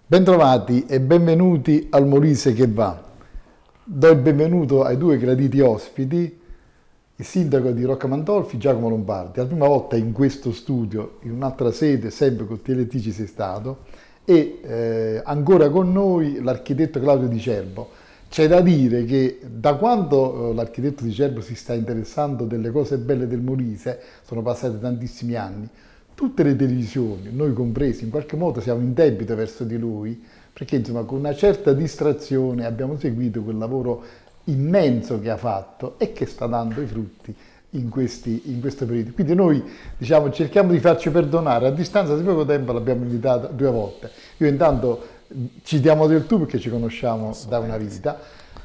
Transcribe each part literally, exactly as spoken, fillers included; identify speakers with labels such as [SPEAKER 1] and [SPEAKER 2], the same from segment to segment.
[SPEAKER 1] Bentrovati e benvenuti al Molise che va. Do il benvenuto ai due graditi ospiti, il sindaco di Rocca Mandolfi, Giacomo Lombardi. La prima volta in questo studio, in un'altra sede, sempre con T L T ci sei stato, e eh, ancora con noi l'architetto Claudio Di Cerbo. C'è da dire che da quando eh, l'architetto Di Cerbo si sta interessando delle cose belle del Molise, sono passati tantissimi anni, tutte le televisioni, noi compresi, in qualche modo siamo in debito verso di lui, perché insomma con una certa distrazione abbiamo seguito quel lavoro immenso che ha fatto e che sta dando i frutti in, questi, in questo periodo. Quindi noi diciamo, cerchiamo di farci perdonare, a distanza di poco tempo l'abbiamo invitato due volte. Io intanto ci diamo del tu perché ci conosciamo da una vita.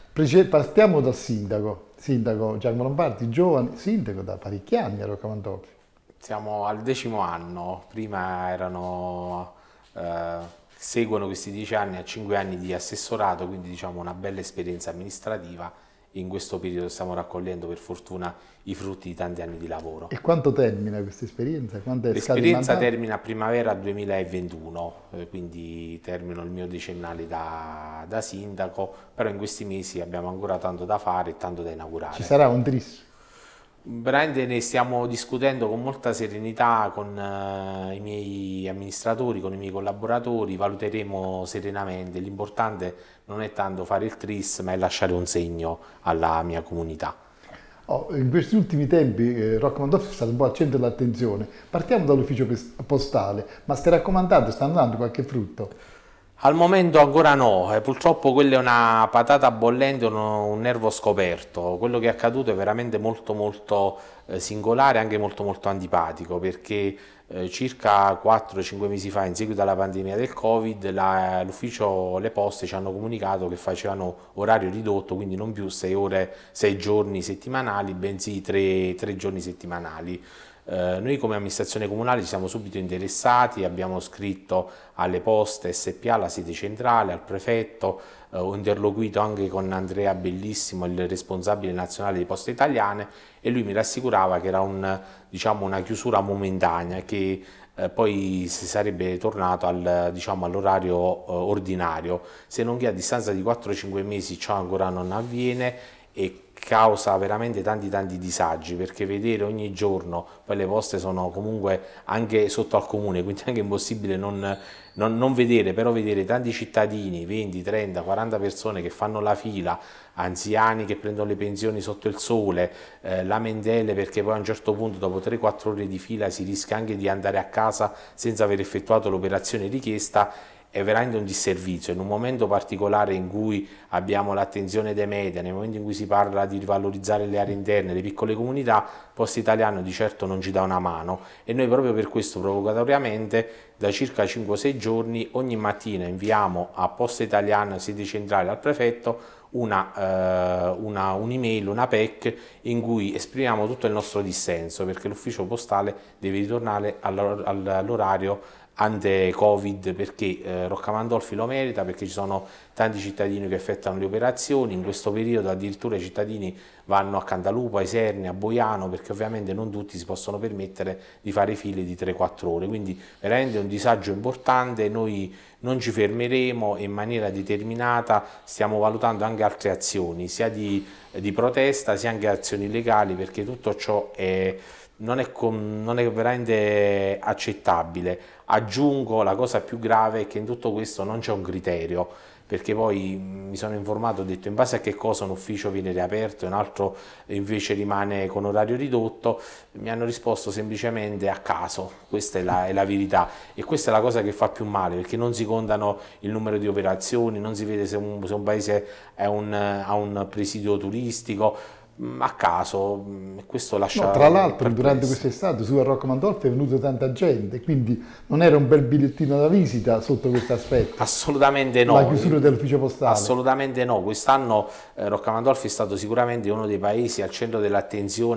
[SPEAKER 1] Partiamo dal sindaco, sindaco Giacomo Lombardi, giovane sindaco da parecchi anni a Rocca Mandolfi.
[SPEAKER 2] Siamo al decimo anno, prima erano, eh, seguono questi dieci anni a cinque anni di assessorato, quindi diciamo una bella esperienza amministrativa. In questo periodo stiamo raccogliendo per fortuna i frutti di tanti anni di lavoro.
[SPEAKER 1] E quanto termina questa esperienza?
[SPEAKER 2] L'esperienza termina a primavera duemilaventuno, eh, quindi termino il mio decennale da, da sindaco, però in questi mesi abbiamo ancora tanto da fare e tanto da inaugurare.
[SPEAKER 1] Ci sarà un tris?
[SPEAKER 2] Veramente ne stiamo discutendo con molta serenità con uh, i miei amministratori, con i miei collaboratori, valuteremo serenamente. L'importante non è tanto fare il tris, ma è lasciare un segno alla mia comunità.
[SPEAKER 1] Oh, in questi ultimi tempi eh, Rocca Mandolfi è stato un po' al centro dell'attenzione. Partiamo dall'ufficio postale, ma stai raccomandando, stanno dando qualche frutto?
[SPEAKER 2] Al momento ancora no, eh, purtroppo quella è una patata bollente, uno, un nervo scoperto. Quello che è accaduto è veramente molto molto eh, singolare, anche molto molto antipatico, perché eh, circa quattro cinque mesi fa, in seguito alla pandemia del Covid, l'ufficio Le Poste ci hanno comunicato che facevano orario ridotto, quindi non più sei ore, sei giorni settimanali, bensì tre giorni settimanali. Eh, noi come amministrazione comunale ci siamo subito interessati, abbiamo scritto alle Poste S P A, alla sede centrale, al prefetto, eh, ho interloquito anche con Andrea Bellissimo, il responsabile nazionale di Poste Italiane, e lui mi rassicurava che era un, diciamo, una chiusura momentanea, che eh, poi si sarebbe tornato al, diciamo, all'orario eh, ordinario, se non che a distanza di quattro cinque mesi ciò ancora non avviene e causa veramente tanti tanti disagi, perché vedere ogni giorno, poi le poste sono comunque anche sotto al comune, quindi è anche impossibile non, non, non vedere, però vedere tanti cittadini, venti, trenta, quaranta persone che fanno la fila, anziani che prendono le pensioni sotto il sole, eh, lamentele perché poi a un certo punto dopo tre quattro ore di fila si rischia anche di andare a casa senza aver effettuato l'operazione richiesta, è veramente un disservizio. In un momento particolare in cui abbiamo l'attenzione dei media, nel momento in cui si parla di rivalorizzare le aree interne, le piccole comunità, Poste Italiane di certo non ci dà una mano, e noi proprio per questo provocatoriamente da circa cinque sei giorni ogni mattina inviamo a Poste Italiane, sede centrale, al prefetto una, eh, una, un'email, una P E C in cui esprimiamo tutto il nostro dissenso, perché l'ufficio postale deve ritornare all'orario ante Covid, perché eh, Rocca Mandolfi lo merita, perché ci sono tanti cittadini che effettuano le operazioni. In questo periodo addirittura i cittadini vanno a Cantalupo, a Isernia, a Boiano, perché ovviamente non tutti si possono permettere di fare file di tre quattro ore, quindi veramente un disagio importante. Noi non ci fermeremo e in maniera determinata stiamo valutando anche altre azioni, sia di, di protesta sia anche azioni legali, perché tutto ciò è Non è, non è veramente accettabile. Aggiungo, la cosa più grave è che in tutto questo non c'è un criterio, perché poi mi sono informato, ho detto in base a che cosa un ufficio viene riaperto e un altro invece rimane con orario ridotto. Mi hanno risposto semplicemente a caso, questa è la, è la verità, e questa è la cosa che fa più male, perché non si contano il numero di operazioni, non si vede se un, se un paese è un, ha un presidio turistico, a caso. Questo lascia.
[SPEAKER 1] No, tra l'altro durante quest'estate su a Rocca Mandolfi è venuta tanta gente, quindi non era un bel bigliettino da visita sotto questo aspetto.
[SPEAKER 2] Assolutamente no.
[SPEAKER 1] La chiusura dell'ufficio postale.
[SPEAKER 2] Assolutamente no. Quest'anno eh, Rocca Mandolfi è stato sicuramente uno dei paesi al centro dell'attenzione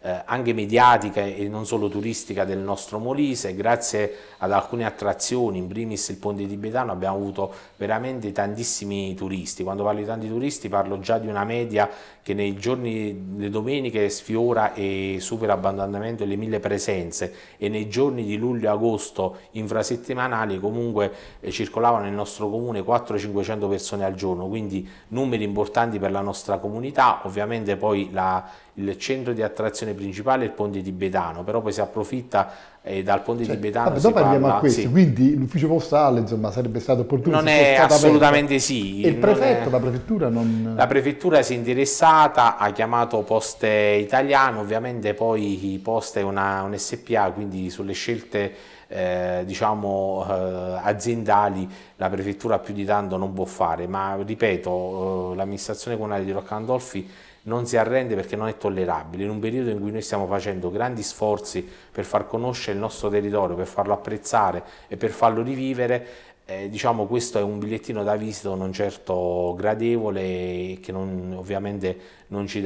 [SPEAKER 2] eh, anche mediatica e non solo turistica del nostro Molise. Grazie ad alcune attrazioni, in primis il Ponte Tibetano, abbiamo avuto veramente tantissimi turisti. Quando parlo di tanti turisti parlo già di una media che nei giorni, le domeniche sfiora e supera abbondantemente le mille presenze, e nei giorni di luglio e agosto infrasettimanali comunque eh, circolavano nel nostro comune quattrocento cinquecento persone al giorno, quindi numeri importanti per la nostra comunità. Ovviamente poi la, il centro di attrazione principale è il Ponte Tibetano, però poi si approfitta eh, dal Ponte
[SPEAKER 1] cioè,
[SPEAKER 2] Tibetano
[SPEAKER 1] vabbè,
[SPEAKER 2] si
[SPEAKER 1] dopo arriviamo
[SPEAKER 2] parla,
[SPEAKER 1] a questo,
[SPEAKER 2] sì.
[SPEAKER 1] Quindi l'ufficio postale insomma sarebbe stato opportuno.
[SPEAKER 2] Non
[SPEAKER 1] se
[SPEAKER 2] è
[SPEAKER 1] fosse
[SPEAKER 2] assolutamente
[SPEAKER 1] aperto.
[SPEAKER 2] sì.
[SPEAKER 1] E il prefetto,
[SPEAKER 2] è...
[SPEAKER 1] la prefettura non...
[SPEAKER 2] La prefettura si è interessata, ha chiamato Poste Italiane, ovviamente poi Poste è una, un S P A, quindi sulle scelte eh, diciamo eh, aziendali la prefettura più di tanto non può fare, ma ripeto, eh, l'amministrazione comunale di Rocca Landolfi non si arrende, perché non è tollerabile in un periodo in cui noi stiamo facendo grandi sforzi per far conoscere il nostro territorio, per farlo apprezzare e per farlo rivivere. Eh, diciamo questo è un bigliettino da visita non certo gradevole, che non, ovviamente non ci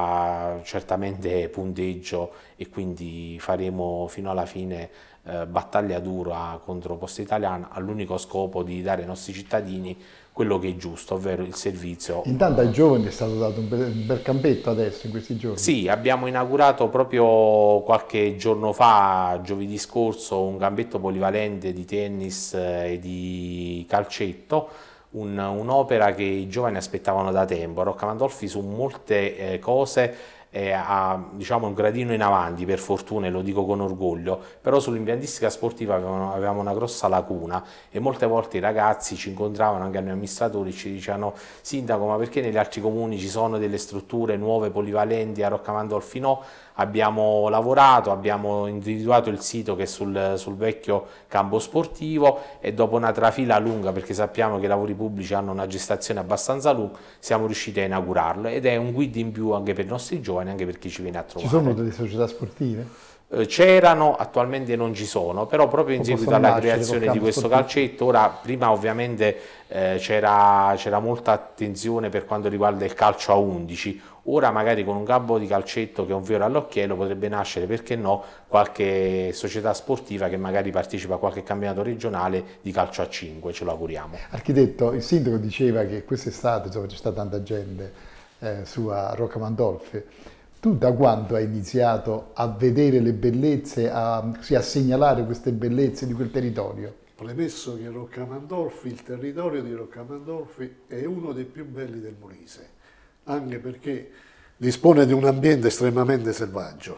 [SPEAKER 2] dà certamente punteggio, e quindi faremo fino alla fine eh, battaglia dura contro Poste Italiane, all'unico scopo di dare ai nostri cittadini quello che è giusto, ovvero il servizio.
[SPEAKER 1] Intanto ai giovani è stato dato un bel, un bel campetto adesso in questi giorni.
[SPEAKER 2] Sì, abbiamo inaugurato proprio qualche giorno fa, giovedì scorso, un campetto polivalente di tennis e di calcetto, un, un'opera che i giovani aspettavano da tempo. Rocca Landolfi su molte eh, cose eh, ha diciamo, un gradino in avanti, per fortuna, e lo dico con orgoglio, però sull'impiantistica sportiva avevamo, avevamo una grossa lacuna, e molte volte i ragazzi ci incontravano, anche a noi amministratori, ci dicevano: sindaco, ma perché negli altri comuni ci sono delle strutture nuove polivalenti, a Rocca Landolfi no? Abbiamo lavorato, abbiamo individuato il sito che è sul, sul vecchio campo sportivo, e dopo una trafila lunga, perché sappiamo che i lavori pubblici hanno una gestazione abbastanza lunga, siamo riusciti a inaugurarlo, ed è un guid in più anche per i nostri giovani, anche per chi ci viene a trovare.
[SPEAKER 1] Ci sono delle società sportive?
[SPEAKER 2] C'erano, attualmente non ci sono, però proprio in seguito alla creazione di questo
[SPEAKER 1] sportivo.
[SPEAKER 2] calcetto, ora prima ovviamente eh, c'era molta attenzione per quanto riguarda il calcio a undici, ora magari con un campo di calcetto che è un fiore all'occhiello potrebbe nascere, perché no, qualche società sportiva che magari partecipa a qualche campionato regionale di calcio a cinque, ce lo auguriamo.
[SPEAKER 1] Architetto, il sindaco diceva che quest'estate c'è stata tanta gente eh, su a Rocca Landolfi. Tu da quando hai iniziato a vedere le bellezze, a, sì, a segnalare queste bellezze di quel territorio?
[SPEAKER 3] Premesso che Rocca Landolfi, il territorio di Rocca Landolfi è uno dei più belli del Molise, anche perché dispone di un ambiente estremamente selvaggio.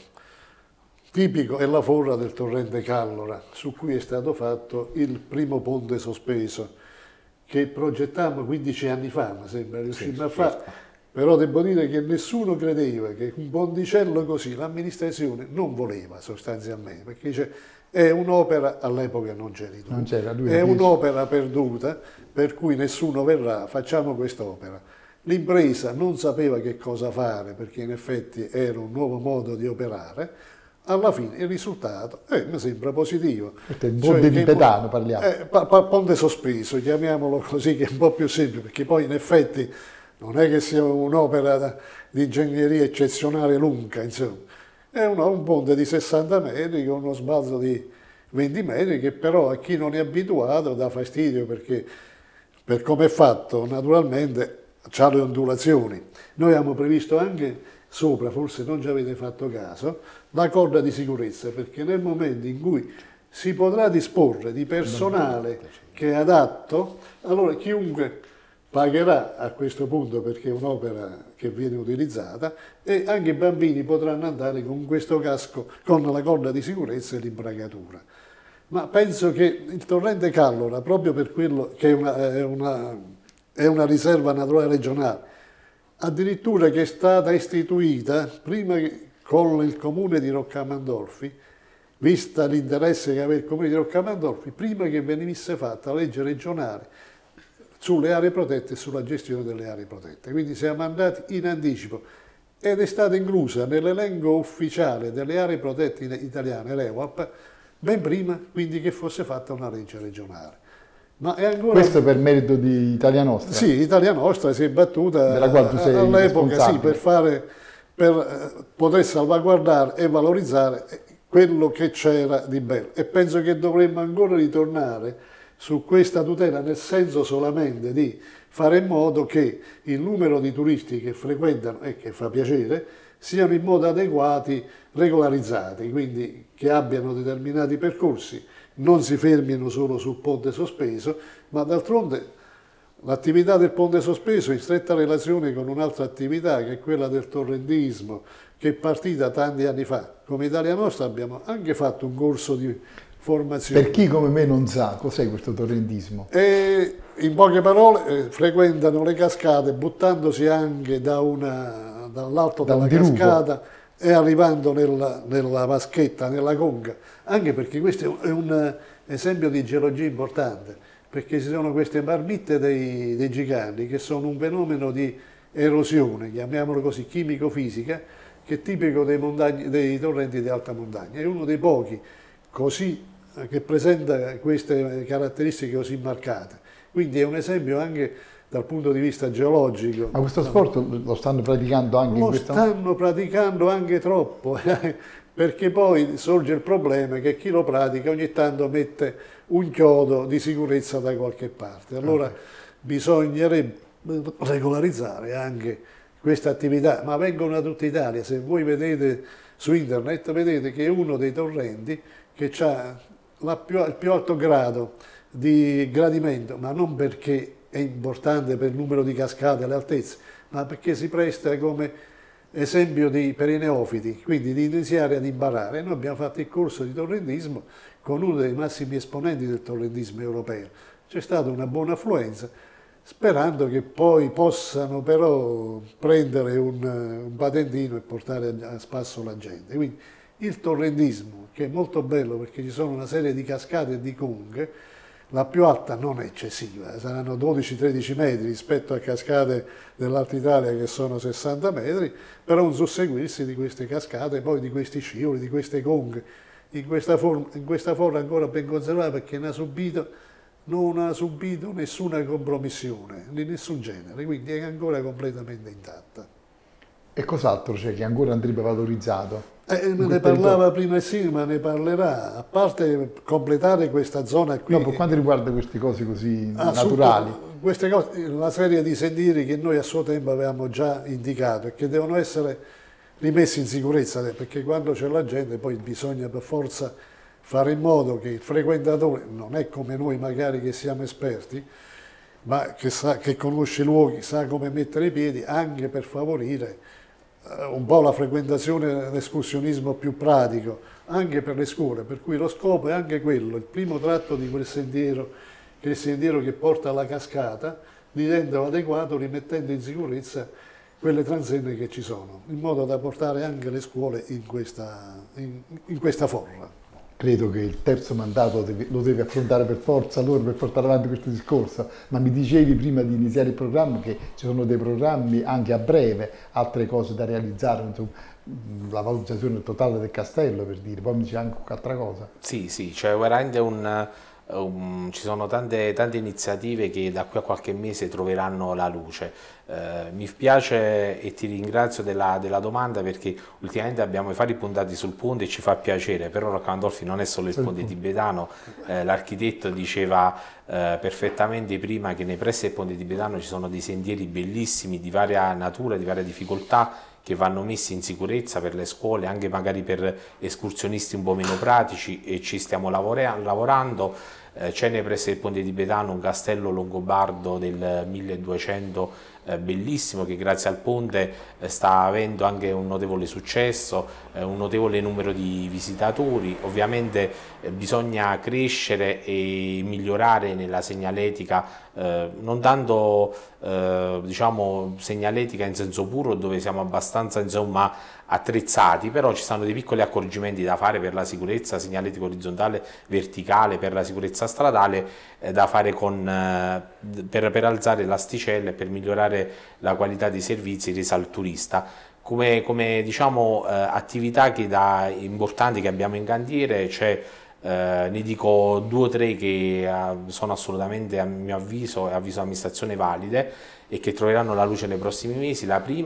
[SPEAKER 3] Tipico è la forra del torrente Callora, su cui è stato fatto il primo ponte sospeso, che progettammo quindici anni fa, mi sembra, riuscimmo sì, a fare. Certo. Però devo dire che nessuno credeva che un ponticello così l'amministrazione non voleva, sostanzialmente, perché dice, è un'opera, all'epoca non c'eri tu, non c'era, lui è un'opera perduta, per cui nessuno verrà, facciamo quest'opera. L'impresa non sapeva che cosa fare, perché in effetti era un nuovo modo di operare. Alla fine il risultato eh, mi sembra positivo.
[SPEAKER 1] Il ponte cioè, tibetano parliamo.
[SPEAKER 3] Eh, pa, pa, ponte sospeso, chiamiamolo così, che è un po' più semplice, perché poi in effetti non è che sia un'opera di ingegneria eccezionale lunga, insomma. È uno, un ponte di sessanta metri con uno sbalzo di venti metri, che però a chi non è abituato dà fastidio, perché per come è fatto naturalmente ha le ondulazioni. Noi abbiamo previsto anche sopra, forse non ci avete fatto caso, la corda di sicurezza, perché nel momento in cui si potrà disporre di personale che è adatto, allora chiunque pagherà a questo punto, perché è un'opera che viene utilizzata, e anche i bambini potranno andare con questo casco, con la corda di sicurezza e l'imbragatura. Ma penso che il torrente Callora, proprio per quello che è una, è una, è una riserva naturale regionale, addirittura che è stata istituita prima che, con il comune di Rocca Landolfi, vista l'interesse che aveva il comune di Rocca Landolfi, prima che venisse fatta la legge regionale sulle aree protette e sulla gestione delle aree protette. Quindi siamo andati in anticipo ed è stata inclusa nell'elenco ufficiale delle aree protette italiane, l'E U A P, ben prima quindi che fosse fatta una legge regionale. Ma è ancora...
[SPEAKER 1] Questo per merito di Italia Nostra?
[SPEAKER 3] Sì, Italia Nostra si è battuta all'epoca sì, per fare per eh, poter salvaguardare e valorizzare quello che c'era di bello. E penso che dovremmo ancora ritornare su questa tutela, nel senso solamente di fare in modo che il numero di turisti che frequentano e che fa piacere siano in modo adeguati, regolarizzati, quindi che abbiano determinati percorsi, non si fermino solo sul ponte sospeso, ma d'altronde l'attività del ponte sospeso è in stretta relazione con un'altra attività che è quella del torrentismo, che è partita tanti anni fa. Come Italia Nostra abbiamo anche fatto un corso di formazione.
[SPEAKER 1] Per chi come me non sa, cos'è questo torrentismo?
[SPEAKER 3] E in poche parole eh, frequentano le cascate buttandosi anche da una, dall'alto
[SPEAKER 1] da
[SPEAKER 3] della cascata e arrivando nella, nella vaschetta, nella conca, anche perché questo è un esempio di geologia importante, perché ci sono queste marmitte dei, dei giganti che sono un fenomeno di erosione, chiamiamolo così, chimico-fisica, che è tipico dei, montagni, dei torrenti di alta montagna. È uno dei pochi così che presenta queste caratteristiche così marcate. Quindi è un esempio anche dal punto di vista geologico.
[SPEAKER 1] Ma questo sport lo stanno praticando anche
[SPEAKER 3] lo
[SPEAKER 1] in questa...
[SPEAKER 3] Lo stanno praticando anche troppo, perché poi sorge il problema che chi lo pratica ogni tanto mette un chiodo di sicurezza da qualche parte. Allora okay. bisognerebbe regolarizzare anche questa attività, ma vengono da tutta Italia. Se voi vedete su internet, vedete che è uno dei torrenti che ha la più, il più alto grado di gradimento, ma non perché è importante per il numero di cascate e le altezze, ma perché si presta come esempio di, per i neofiti, quindi di iniziare ad imparare. Noi abbiamo fatto il corso di torrentismo con uno dei massimi esponenti del torrentismo europeo. C'è stata una buona affluenza, sperando che poi possano però prendere un, un patentino e portare a spasso la gente. Quindi il torrentismo, che è molto bello perché ci sono una serie di cascate e di conche, la più alta non è eccessiva, saranno dodici tredici metri rispetto a cascate dell'Alta Italia che sono sessanta metri, però un susseguirsi di queste cascate, poi di questi scivoli, di queste conche, in questa forma, in questa forma ancora ben conservata, perché non ha subito, non ha subito nessuna compromissione di nessun genere, quindi è ancora completamente intatta.
[SPEAKER 1] E cos'altro c'è che ancora andrebbe valorizzato?
[SPEAKER 3] Eh, ne parlava prima sì, ma ne parlerà, a parte completare questa zona qui.
[SPEAKER 1] No, per quanto riguarda queste cose così naturali.
[SPEAKER 3] Queste cose, la serie di sentieri che noi a suo tempo avevamo già indicato e che devono essere rimessi in sicurezza, perché quando c'è la gente poi bisogna per forza fare in modo che il frequentatore, non è come noi magari che siamo esperti, ma che, sa, che conosce i luoghi, sa come mettere i piedi, anche per favorire un po' la frequentazione dell'escursionismo più pratico, anche per le scuole, per cui lo scopo è anche quello, il primo tratto di quel sentiero, che è il sentiero che porta alla cascata, di renderlo adeguato rimettendo in sicurezza quelle transenne che ci sono, in modo da portare anche le scuole in questa, in, in questa forma.
[SPEAKER 1] Credo che il terzo mandato deve, lo deve affrontare per forza loro per portare avanti questo discorso, ma mi dicevi prima di iniziare il programma che ci sono dei programmi anche a breve, altre cose da realizzare, insomma, la valutazione totale del castello per dire, poi mi dice anche un'altra cosa.
[SPEAKER 2] Sì, sì, cioè veramente un... Um, ci sono tante, tante iniziative che da qui a qualche mese troveranno la luce. Uh, mi piace e ti ringrazio della, della domanda, perché ultimamente abbiamo i fari puntati sul ponte e ci fa piacere, però Rocca Gandolfi non è solo il ponte tibetano, uh, l'architetto diceva uh, perfettamente prima che nei pressi del ponte tibetano ci sono dei sentieri bellissimi di varia natura, di varia difficoltà, che vanno messi in sicurezza per le scuole, anche magari per escursionisti un po' meno pratici, e ci stiamo lavorando. Eh, c'è nei pressi del ponte tibetano un castello longobardo del milleduecento eh, bellissimo, che grazie al ponte eh, sta avendo anche un notevole successo, eh, un notevole numero di visitatori. Ovviamente eh, bisogna crescere e migliorare nella segnaletica, eh, non tanto eh, diciamo segnaletica in senso puro, dove siamo abbastanza insomma attrezzati, però ci stanno dei piccoli accorgimenti da fare per la sicurezza segnaletica orizzontale, verticale, per la sicurezza stradale, eh, da fare con, eh, per, per alzare l'asticella e per migliorare la qualità dei servizi resa al turista. Come, come diciamo eh, attività che da importanti che abbiamo in cantiere c'è, eh, ne dico due o tre che eh, sono assolutamente, a mio avviso e avviso amministrazione, valide e che troveranno la luce nei prossimi mesi. La prima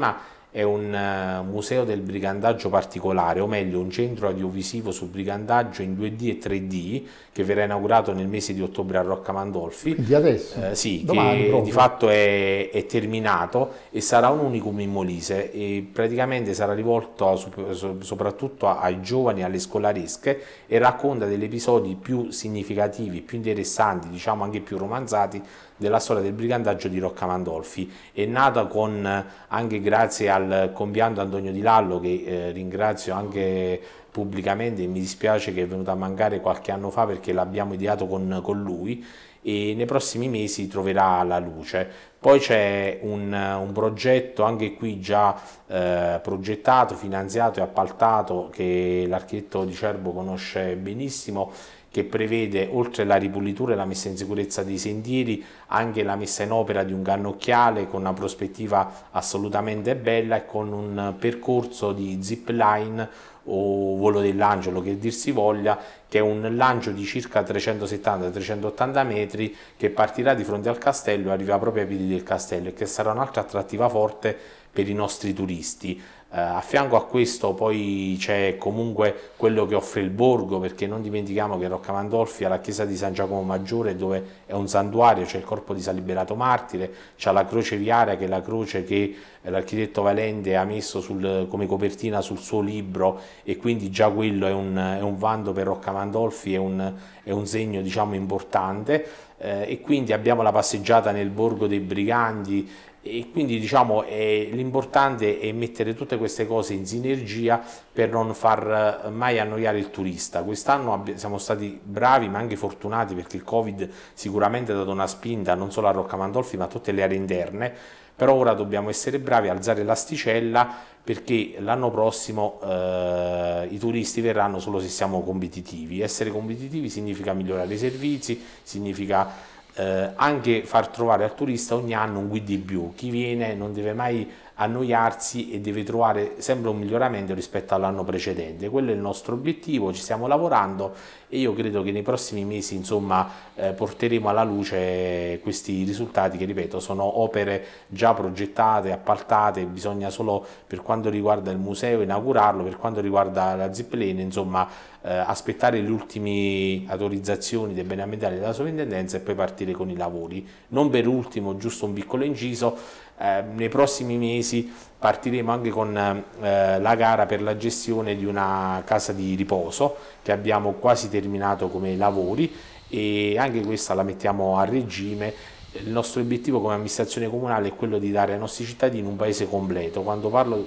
[SPEAKER 2] è un uh, museo del brigandaggio particolare, o meglio un centro audiovisivo sul brigandaggio in due D e tre D che verrà inaugurato nel mese di ottobre a Rocca Mandolfi.
[SPEAKER 1] Quindi adesso?
[SPEAKER 2] Eh, sì,
[SPEAKER 1] Domani
[SPEAKER 2] che
[SPEAKER 1] proprio.
[SPEAKER 2] di fatto è, è terminato e sarà un unicum in Molise e praticamente sarà rivolto a, soprattutto ai giovani, alle scolaresche, e racconta degli episodi più significativi, più interessanti, diciamo anche più romanzati della storia del brigandaggio di Rocca Mandolfi. È nata con, anche grazie al compianto Antonio Di Lallo, che eh, ringrazio anche pubblicamente, e mi dispiace che è venuto a mancare qualche anno fa perché l'abbiamo ideato con, con lui, e nei prossimi mesi troverà la luce. Poi c'è un, un progetto anche qui già eh, progettato, finanziato e appaltato, che l'architetto Di Cerbo conosce benissimo, che prevede, oltre la ripulitura e la messa in sicurezza dei sentieri, anche la messa in opera di un cannocchiale con una prospettiva assolutamente bella e con un percorso di zip line o volo dell'angelo, che dir si voglia, che è un lancio di circa trecentosettanta trecentottanta metri che partirà di fronte al castello e arriva proprio ai piedi del castello, e che sarà un'altra attrattiva forte per i nostri turisti. Uh, a fianco a questo poi c'è comunque quello che offre il borgo, perché non dimentichiamo che Rocca Mandolfi ha la chiesa di San Giacomo Maggiore, dove è un santuario, c'è il corpo di San Liberato Martire, c'è la croce viaria, che è la croce che l'architetto Valente ha messo sul, come copertina sul suo libro, e quindi già quello è un, è un vanto per Rocca Mandolfi, è un, è un segno, diciamo, importante. Eh, e quindi abbiamo la passeggiata nel Borgo dei Briganti, e quindi diciamo l'importante è mettere tutte queste cose in sinergia per non far mai annoiare il turista. Quest'anno siamo stati bravi ma anche fortunati, perché il Covid sicuramente ha dato una spinta non solo a Rocca Mandolfi ma a tutte le aree interne, però ora dobbiamo essere bravi a alzare l'asticella, perché l'anno prossimo eh, i turisti verranno solo se siamo competitivi. Essere competitivi significa migliorare i servizi, significa Eh, anche far trovare al turista ogni anno un quid in più. Chi viene non deve mai annoiarsi e deve trovare sempre un miglioramento rispetto all'anno precedente. Quello è il nostro obiettivo, ci stiamo lavorando, e io credo che nei prossimi mesi, insomma, eh, porteremo alla luce questi risultati, che ripeto sono opere già progettate, appaltate. Bisogna solo, per quanto riguarda il museo, inaugurarlo. Per quanto riguarda la zipline, insomma, eh, aspettare le ultime autorizzazioni dei beni ambientali della sovrintendenza e poi partire con i lavori. Non per ultimo, giusto un piccolo inciso, eh, nei prossimi mesi partiremo anche con eh, la gara per la gestione di una casa di riposo, che abbiamo quasi terminato come lavori, e anche questa la mettiamo a regime. Il nostro obiettivo come amministrazione comunale è quello di dare ai nostri cittadini un paese completo. Quando parlo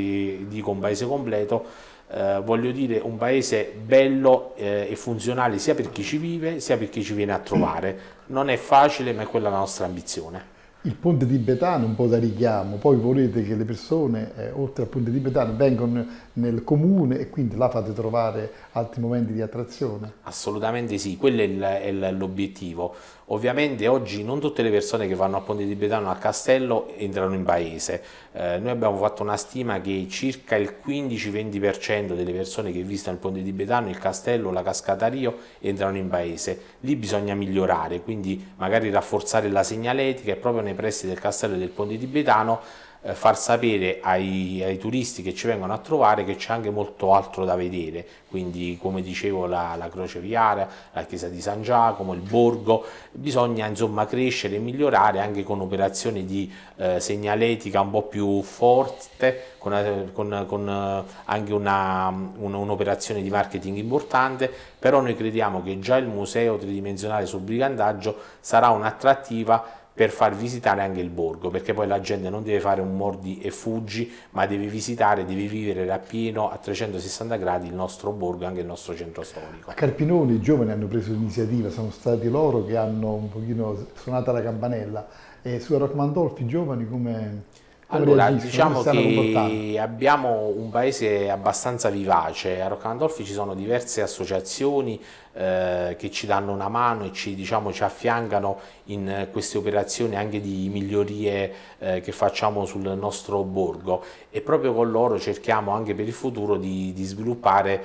[SPEAKER 2] e dico un paese completo, eh, voglio dire un paese bello eh, e funzionale sia per chi ci vive sia per chi ci viene a trovare. Non è facile, ma è quella la nostra ambizione.
[SPEAKER 1] Il ponte tibetano è un po' da richiamo, poi volete che le persone, eh, oltre al ponte tibetano, vengano nel comune, e quindi là fate trovare altri momenti di attrazione?
[SPEAKER 2] Assolutamente sì, quello è l'obiettivo. Ovviamente oggi non tutte le persone che vanno al ponte tibetano al castello entrano in paese. Eh, noi abbiamo fatto una stima che circa il quindici venti per cento delle persone che visitano il ponte tibetano, il castello, la cascata Rio, entrano in paese. Lì bisogna migliorare, quindi magari rafforzare la segnaletica, e proprio nei pressi del castello e del ponte tibetano eh, far sapere ai, ai turisti che ci vengono a trovare che c'è anche molto altro da vedere. Quindi, come dicevo, la, la croce viaria, la chiesa di San Giacomo, il borgo. Bisogna insomma crescere e migliorare anche con operazioni di eh, segnaletica un po' più forte, con, con, con anche un'operazione un, di marketing importante. Però noi crediamo che già il museo tridimensionale sul brigandaggio sarà un'attrattiva per far visitare anche il borgo, perché poi la gente non deve fare un mordi e fuggi, ma deve visitare, deve vivere appieno a trecentosessanta gradi il nostro borgo e anche il nostro centro storico.
[SPEAKER 1] A Carpinone i giovani hanno preso l'iniziativa, sono stati loro che hanno un pochino suonato la campanella, e su Rocca Mandolfi i giovani come...
[SPEAKER 2] Allora, diciamo che abbiamo un paese abbastanza vivace. A Rocca Mandolfi ci sono diverse associazioni eh, che ci danno una mano e ci, diciamo, ci affiancano in queste operazioni anche di migliorie eh, che facciamo sul nostro borgo, e proprio con loro cerchiamo anche per il futuro di, di sviluppare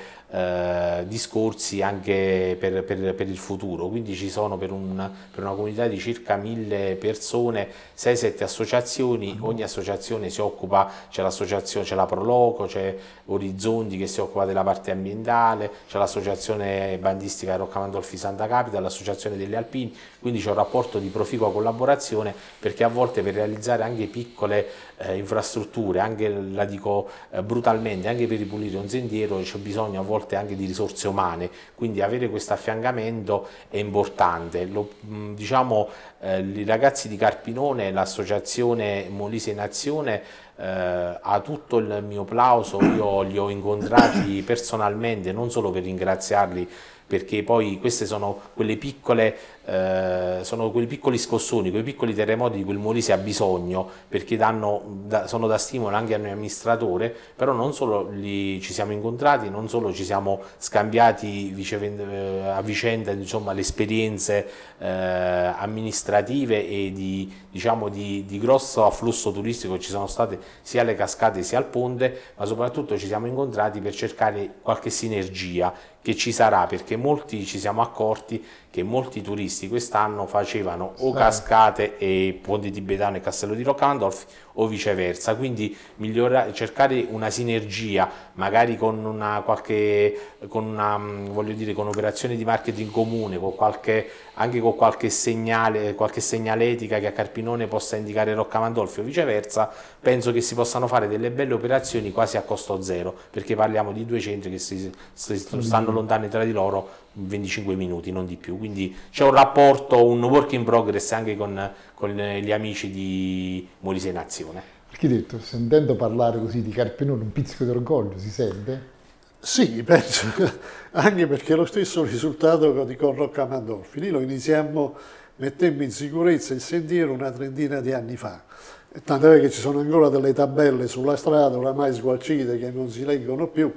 [SPEAKER 2] eh, discorsi anche per, per, per il futuro. Quindi ci sono per, un, per una comunità di circa mille persone sei sette associazioni. Ogni associazione l'associazione si occupa, c'è l'associazione, c'è la Proloco, c'è Orizzonti che si occupa della parte ambientale, c'è l'associazione bandistica Rocca Mandolfi Santa Capita, l'associazione degli alpini, quindi c'è un rapporto di proficua collaborazione, perché a volte per realizzare anche piccole eh, infrastrutture, anche la dico eh, brutalmente, anche per ripulire un sentiero c'è bisogno a volte anche di risorse umane, quindi avere questo affiancamento è importante. Lo, mh, diciamo eh, i ragazzi di Carpinone, l'associazione Molise in Azione eh, ha tutto il mio plauso, io li ho incontrati personalmente non solo per ringraziarli, perché poi queste sono quelle piccole, eh, sono quei piccoli scossoni, quei piccoli terremoti di cui il Molise ha bisogno, perché danno, da, sono da stimolo anche a noi amministratore, però non solo li, ci siamo incontrati, non solo ci siamo scambiati vice, a vicenda insomma, le esperienze eh, amministrative e di, diciamo, di, di grosso afflusso turistico che ci sono state sia alle cascate sia al ponte, ma soprattutto ci siamo incontrati per cercare qualche sinergia che ci sarà, perché molti ci siamo accorti che molti turisti quest'anno facevano o cascate e Ponte Tibetano e Castello di Rocca Mandolfi o viceversa, quindi migliorare, cercare una sinergia magari con una qualche con una voglio dire con operazioni di marketing comune, con qualche anche con qualche segnale, qualche segnaletica che a Carpinone possa indicare Rocca Mandolfi o viceversa, penso che si possano fare delle belle operazioni quasi a costo zero, perché parliamo di due centri che si, si stanno lontani tra di loro venticinque minuti, non di più, quindi c'è un rapporto, un work in progress anche con, con gli amici di Molise in Azione.
[SPEAKER 1] Architetto, sentendo parlare così di Carpinone, un pizzico di orgoglio si sente?
[SPEAKER 3] Sì, penso, anche perché lo stesso risultato di con Rocca Mandolfi, lì lo iniziammo, mettemmo in sicurezza il sentiero una trentina di anni fa, tant'è che ci sono ancora delle tabelle sulla strada, oramai sgualcite, che non si leggono più,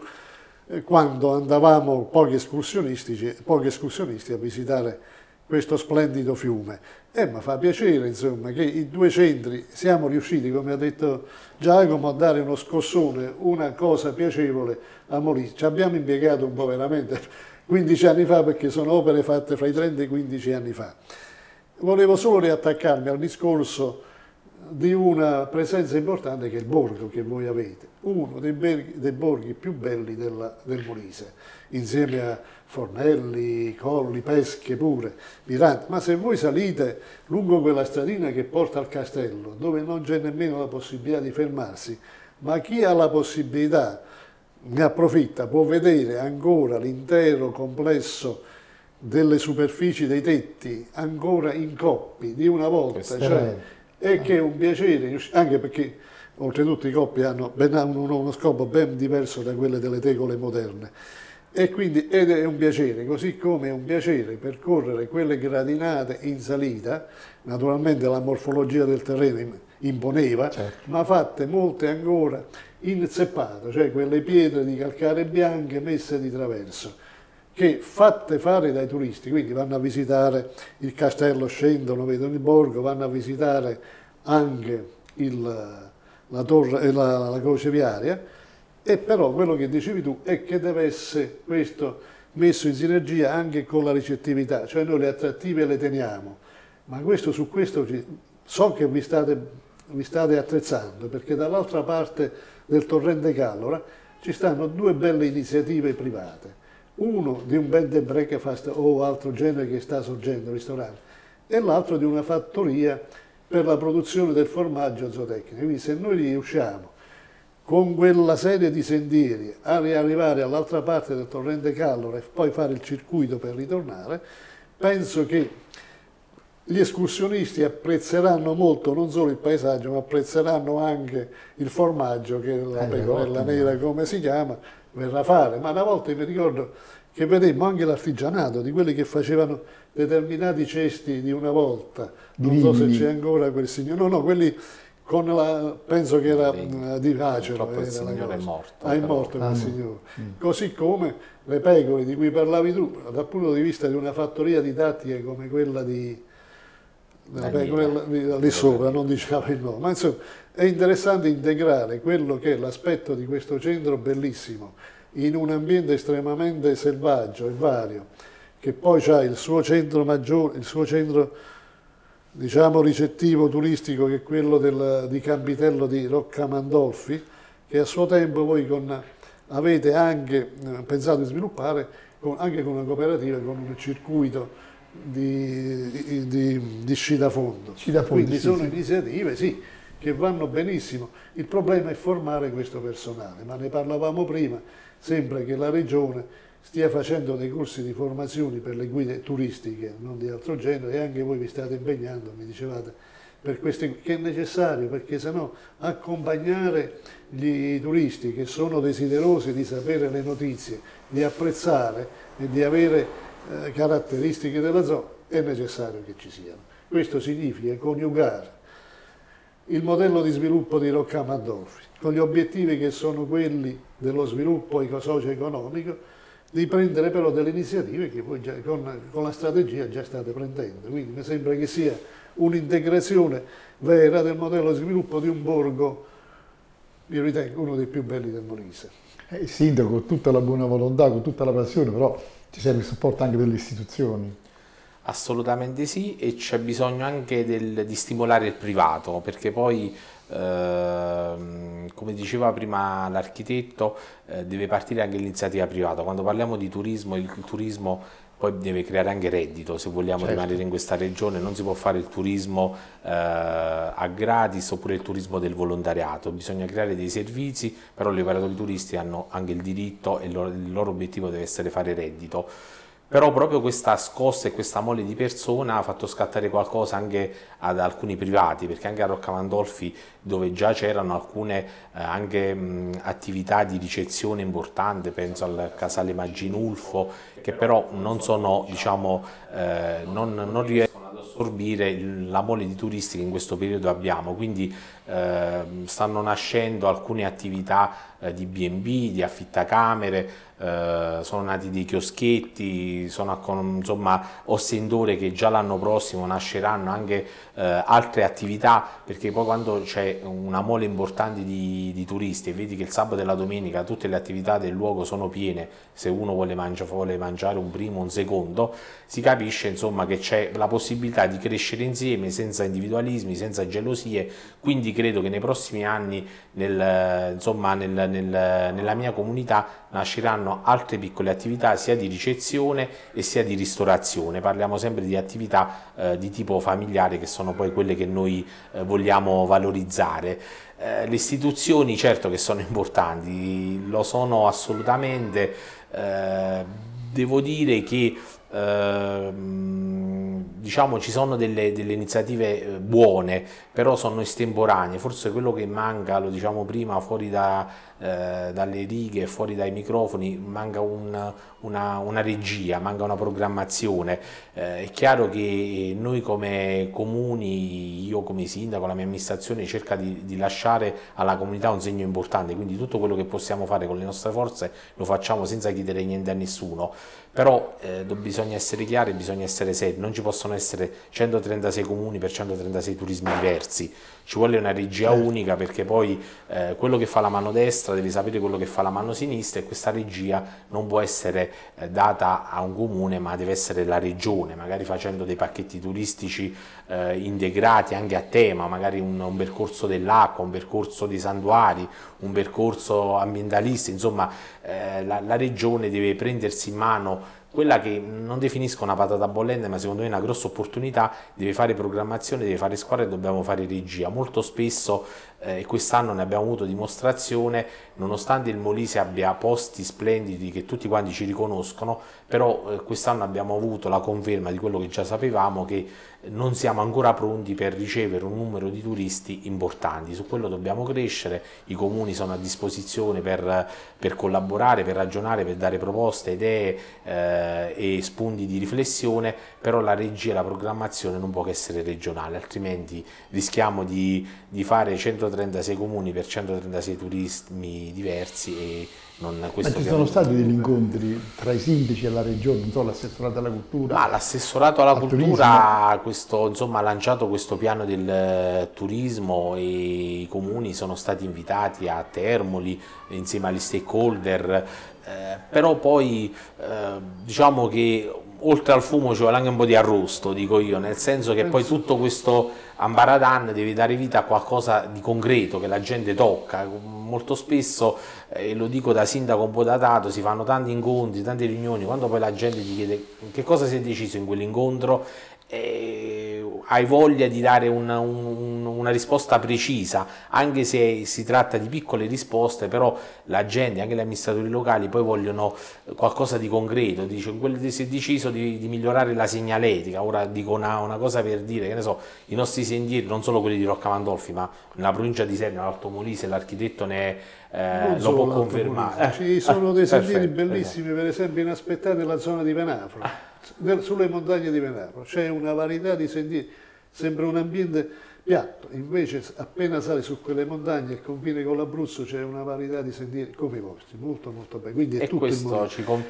[SPEAKER 3] quando andavamo pochi escursionisti, pochi escursionisti a visitare questo splendido fiume. E mi fa piacere insomma, che i due centri siamo riusciti, come ha detto Giacomo, a dare uno scossone, una cosa piacevole a Molise. Ci abbiamo impiegato un po' veramente quindici anni fa, perché sono opere fatte fra i trenta e i quindici anni fa. Volevo solo riattaccarmi al discorso di una presenza importante che è il borgo che voi avete, uno dei, berghi, dei borghi più belli della, del Molise, insieme a Fornelli, Colli, Pesche pure, Mirante. Ma se voi salite lungo quella stradina che porta al castello, dove non c'è nemmeno la possibilità di fermarsi, ma chi ha la possibilità ne approfitta, può vedere ancora l'intero complesso delle superfici dei tetti ancora in coppi di una volta, cioè, e che è un piacere, anche perché oltretutto i coppi hanno, ben, hanno uno scopo ben diverso da quelle delle tegole moderne, e quindi ed è un piacere, così come è un piacere percorrere quelle gradinate in salita. Naturalmente la morfologia del terreno imponeva, certo, ma fatte molte ancora in zeppato, cioè quelle pietre di calcare bianche messe di traverso, che fatte fare dai turisti, quindi vanno a visitare il castello, scendono, vedono il borgo, vanno a visitare anche il, la, torre, la, la croce viaria, e però quello che dicevi tu è che deve essere questo messo in sinergia anche con la ricettività, cioè noi le attrattive le teniamo, ma questo, su questo so che vi state, vi state attrezzando, perché dall'altra parte del torrente Callora ci stanno due belle iniziative private, uno di un bed and breakfast o altro genere che sta sorgendo, ristorante, e l'altro di una fattoria per la produzione del formaggio zootecnico. Quindi se noi riusciamo con quella serie di sentieri a riarrivare all'altra parte del torrente Callora e poi fare il circuito per ritornare, penso che gli escursionisti apprezzeranno molto non solo il paesaggio, ma apprezzeranno anche il formaggio, che è la pecorella nera, come si chiama, verrà a fare. Ma una volta mi ricordo che vedemmo anche l'artigianato di quelli che facevano determinati cesti di una volta, non so se c'è ancora quel signore, no, no, quelli con la, penso che era uh, di Acero,
[SPEAKER 2] il signore è morto.
[SPEAKER 3] Ah, è morto quel
[SPEAKER 1] ah,
[SPEAKER 3] signore.
[SPEAKER 1] Mm.
[SPEAKER 3] Così come le pecore di cui parlavi tu, dal punto di vista di una fattoria didattica come quella di della pecorella lì, lì sopra, non diceva il nome, ma insomma è interessante integrare quello che è l'aspetto di questo centro bellissimo in un ambiente estremamente selvaggio e vario, che poi ha il suo centro maggiore, il suo centro diciamo, ricettivo turistico, che è quello del, di Campitello di Roccamandolfi, che a suo tempo voi con, avete anche eh, pensato di sviluppare con, anche con una cooperativa, con un circuito di, di, di, di sci da fondo.
[SPEAKER 1] Sci da fondo,
[SPEAKER 3] Quindi
[SPEAKER 1] sì,
[SPEAKER 3] sono
[SPEAKER 1] sì.
[SPEAKER 3] iniziative, sì, che vanno benissimo. Il problema è formare questo personale, ma ne parlavamo prima, sembra che la Regione stia facendo dei corsi di formazione per le guide turistiche, non di altro genere, e anche voi vi state impegnando, mi dicevate, per queste, che è necessario, perché sennò accompagnare gli turisti che sono desiderosi di sapere le notizie, di apprezzare e di avere eh, caratteristiche della zona, è necessario che ci siano. Questo significa coniugare il modello di sviluppo di Roccamandolfi con gli obiettivi che sono quelli dello sviluppo socio-economico, di prendere però delle iniziative che voi già, con, con la strategia già state prendendo. Quindi mi sembra che sia un'integrazione vera del modello di sviluppo di un borgo, io ritengo, uno dei più belli del Molise.
[SPEAKER 1] Eh, il sindaco, con tutta la buona volontà, con tutta la passione, però ci serve il supporto anche delle istituzioni.
[SPEAKER 2] Assolutamente sì, e c'è bisogno anche del, di stimolare il privato, perché poi, ehm, come diceva prima l'architetto, eh, deve partire anche l'iniziativa privata. Quando parliamo di turismo, il, il turismo poi deve creare anche reddito, se vogliamo
[SPEAKER 1] Certo.
[SPEAKER 2] rimanere in questa regione. Non si può fare il turismo eh, a gratis oppure il turismo del volontariato, bisogna creare dei servizi, però gli operatori turisti hanno anche il diritto e il loro, il loro obiettivo deve essere fare reddito. Però proprio questa scossa e questa mole di persona ha fatto scattare qualcosa anche ad alcuni privati, perché anche a Roccamandolfi, dove già c'erano alcune eh, anche mh, attività di ricezione importante, penso al Casale Maginulfo, che però non sono, diciamo, eh, non, non riescono ad assorbire il, la mole di turisti che in questo periodo abbiamo, quindi eh, stanno nascendo alcune attività eh, di B and B, di affittacamere. Uh, sono nati dei chioschetti, sono insomma Ossendore che già l'anno prossimo nasceranno anche uh, altre attività, perché poi quando c'è una mole importante di, di turisti e vedi che il sabato e la domenica tutte le attività del luogo sono piene, se uno vuole, mangia, vuole mangiare un primo, un secondo, si capisce insomma che c'è la possibilità di crescere insieme senza individualismi, senza gelosie. Quindi credo che nei prossimi anni nel, insomma, nel, nel, nella mia comunità nasceranno altre piccole attività sia di ricezione e sia di ristorazione. Parliamo sempre di attività eh, di tipo familiare, che sono poi quelle che noi eh, vogliamo valorizzare. Eh, le istituzioni certo che sono importanti, lo sono assolutamente. Eh, devo dire che eh, diciamo ci sono delle, delle iniziative buone, però sono estemporanee. Forse quello che manca, lo diciamo prima, fuori da, eh, dalle righe, fuori dai microfoni, manca un, una, una regia, manca una programmazione. Eh, è chiaro che noi come comuni, io come sindaco, la mia amministrazione cerca di, di lasciare alla comunità un segno importante, quindi tutto quello che possiamo fare con le nostre forze lo facciamo senza chiedere niente a nessuno. Però eh, bisogna essere chiari, bisogna essere seri, non ci possono essere centotrentasei comuni per centotrentasei turismi diversi, ci vuole una regia certo. unica, perché poi eh, quello che fa la mano destra deve sapere quello che fa la mano sinistra, e questa regia non può essere eh, data a un comune, ma deve essere la regione, magari facendo dei pacchetti turistici eh, integrati anche a tema, magari un, un percorso dell'acqua, un percorso dei santuari, un percorso ambientalista, insomma eh, la, la regione deve prendersi in mano quella che non definisco una patata bollente, ma secondo me è una grossa opportunità. Deve fare programmazione, deve fare squadra e dobbiamo fare regia. Molto spesso, e eh, quest'anno ne abbiamo avuto dimostrazione, nonostante il Molise abbia posti splendidi che tutti quanti ci riconoscono, però eh, quest'anno abbiamo avuto la conferma di quello che già sapevamo, che non siamo ancora pronti per ricevere un numero di turisti importanti. Su quello dobbiamo crescere, i comuni sono a disposizione per, per collaborare, per ragionare, per dare proposte, idee eh, e spunti di riflessione, però la regia e la programmazione non può che essere regionale, altrimenti rischiamo di, di fare centotrentasei comuni per centotrentasei turismi diversi e non, questo
[SPEAKER 1] Ma ci sono stati degli incontri tra i sindaci e la regione, non so, l'assessorato alla cultura?
[SPEAKER 2] Ma l'assessorato alla cultura questo, insomma, ha lanciato questo piano del turismo e i comuni sono stati invitati a Termoli insieme agli stakeholder, eh, però poi eh, diciamo che oltre al fumo ci vuole anche un po' di arrosto, dico io, nel senso che poi tutto questo ambaradan deve dare vita a qualcosa di concreto che la gente tocca. Molto spesso, e eh, lo dico da sindaco un po' datato, si fanno tanti incontri, tante riunioni, quando poi la gente ti chiede che cosa si è deciso in quell'incontro, eh, hai voglia di dare una, un, una risposta precisa, anche se si tratta di piccole risposte, però la gente, anche gli amministratori locali, poi vogliono qualcosa di concreto. Dice, si è deciso di, di migliorare la segnaletica. Ora dico una, una cosa per dire, che ne so, i nostri sentieri, non solo quelli di Rocca Mandolfi, ma nella provincia di Sernia, l'Alto Molise, l'architetto ne eh, lo può confermare.
[SPEAKER 3] Eh, Ci sono dei sentieri
[SPEAKER 2] perfetto,
[SPEAKER 3] bellissimi,
[SPEAKER 2] esatto.
[SPEAKER 3] Per esempio inaspettati nella zona di Venafro, sulle montagne di Venafro, c'è una varietà di sentieri, sembra un ambiente piatto, invece appena sali su quelle montagne, al confine con l'Abruzzo, c'è una varietà di sentieri come i vostri, molto molto belli. Quindi è
[SPEAKER 2] e
[SPEAKER 3] tutto
[SPEAKER 2] questo
[SPEAKER 3] il
[SPEAKER 2] ci con...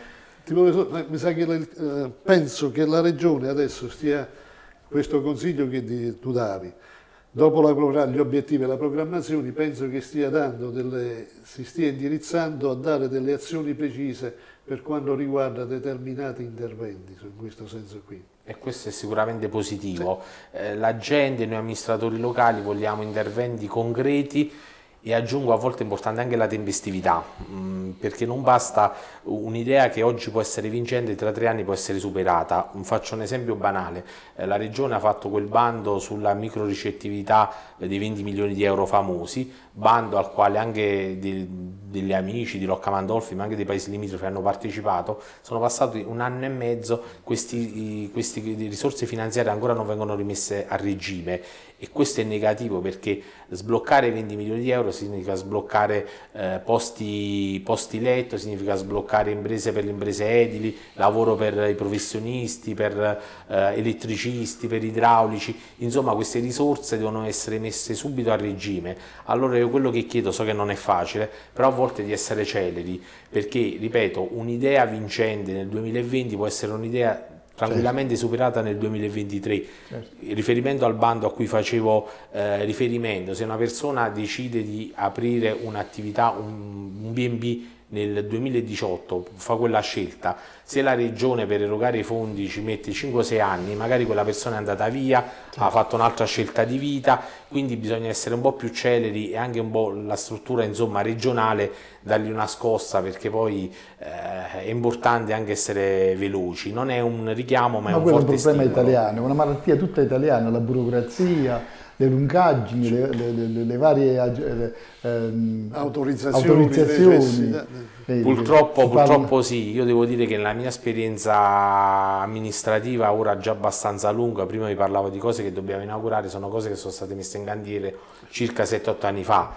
[SPEAKER 3] mi sa che eh, penso che la Regione adesso stia, questo consiglio che di, tu davi, dopo la, gli obiettivi e la programmazione, penso che stia dando delle, si stia indirizzando a dare delle azioni precise per quanto riguarda determinati interventi, in questo senso qui.
[SPEAKER 2] E questo è sicuramente positivo. Sì. Eh, la gente, noi amministratori locali vogliamo interventi concreti, e aggiungo, a volte è importante anche la tempestività, mh, perché non basta un'idea che oggi può essere vincente e tra tre anni può essere superata. Faccio un esempio banale: eh, la Regione ha fatto quel bando sulla microricettività eh, dei venti milioni di euro famosi, bando al quale anche de, degli amici di Rocca Mandolfi, ma anche dei paesi limitrofi hanno partecipato. Sono passati un anno e mezzo, queste risorse finanziarie ancora non vengono rimesse a regime, e questo è negativo, perché sbloccare venti milioni di euro significa sbloccare eh, posti, posti letto, significa sbloccare imprese per le imprese edili, lavoro per i professionisti, per eh, elettricisti, per idraulici. Insomma, queste risorse devono essere messe subito a regime. Allora io quello che chiedo, so che non è facile, però a volte di essere celeri, perché, ripeto, un'idea vincente nel duemilaventi può essere un'idea tranquillamente certo. superata nel duemilaventitré. Certo. In riferimento al bando a cui facevo eh, riferimento, se una persona decide di aprire un'attività, un, un B and B nel duemiladiciotto, fa quella scelta, se la Regione per erogare i fondi ci mette cinque sei anni, magari quella persona è andata via, certo. ha fatto un'altra scelta di vita, quindi bisogna essere un po' più celeri, e anche un po' la struttura, insomma, regionale dargli una scossa, perché poi eh, è importante anche essere veloci. Non è un richiamo, ma, ma è un forte
[SPEAKER 1] stimolo. Ma quello è un problema
[SPEAKER 2] stimolo.
[SPEAKER 1] italiano, è una malattia tutta italiana, la burocrazia, le lungaggini, le, le, le, le varie le, ehm,
[SPEAKER 3] autorizzazioni,
[SPEAKER 1] autorizzazioni.
[SPEAKER 2] Purtroppo, purtroppo sì, io devo dire che nella mia esperienza amministrativa, ora già abbastanza lunga, prima vi parlavo di cose che dobbiamo inaugurare, sono cose che sono state messe in cantiere circa sette otto anni fa,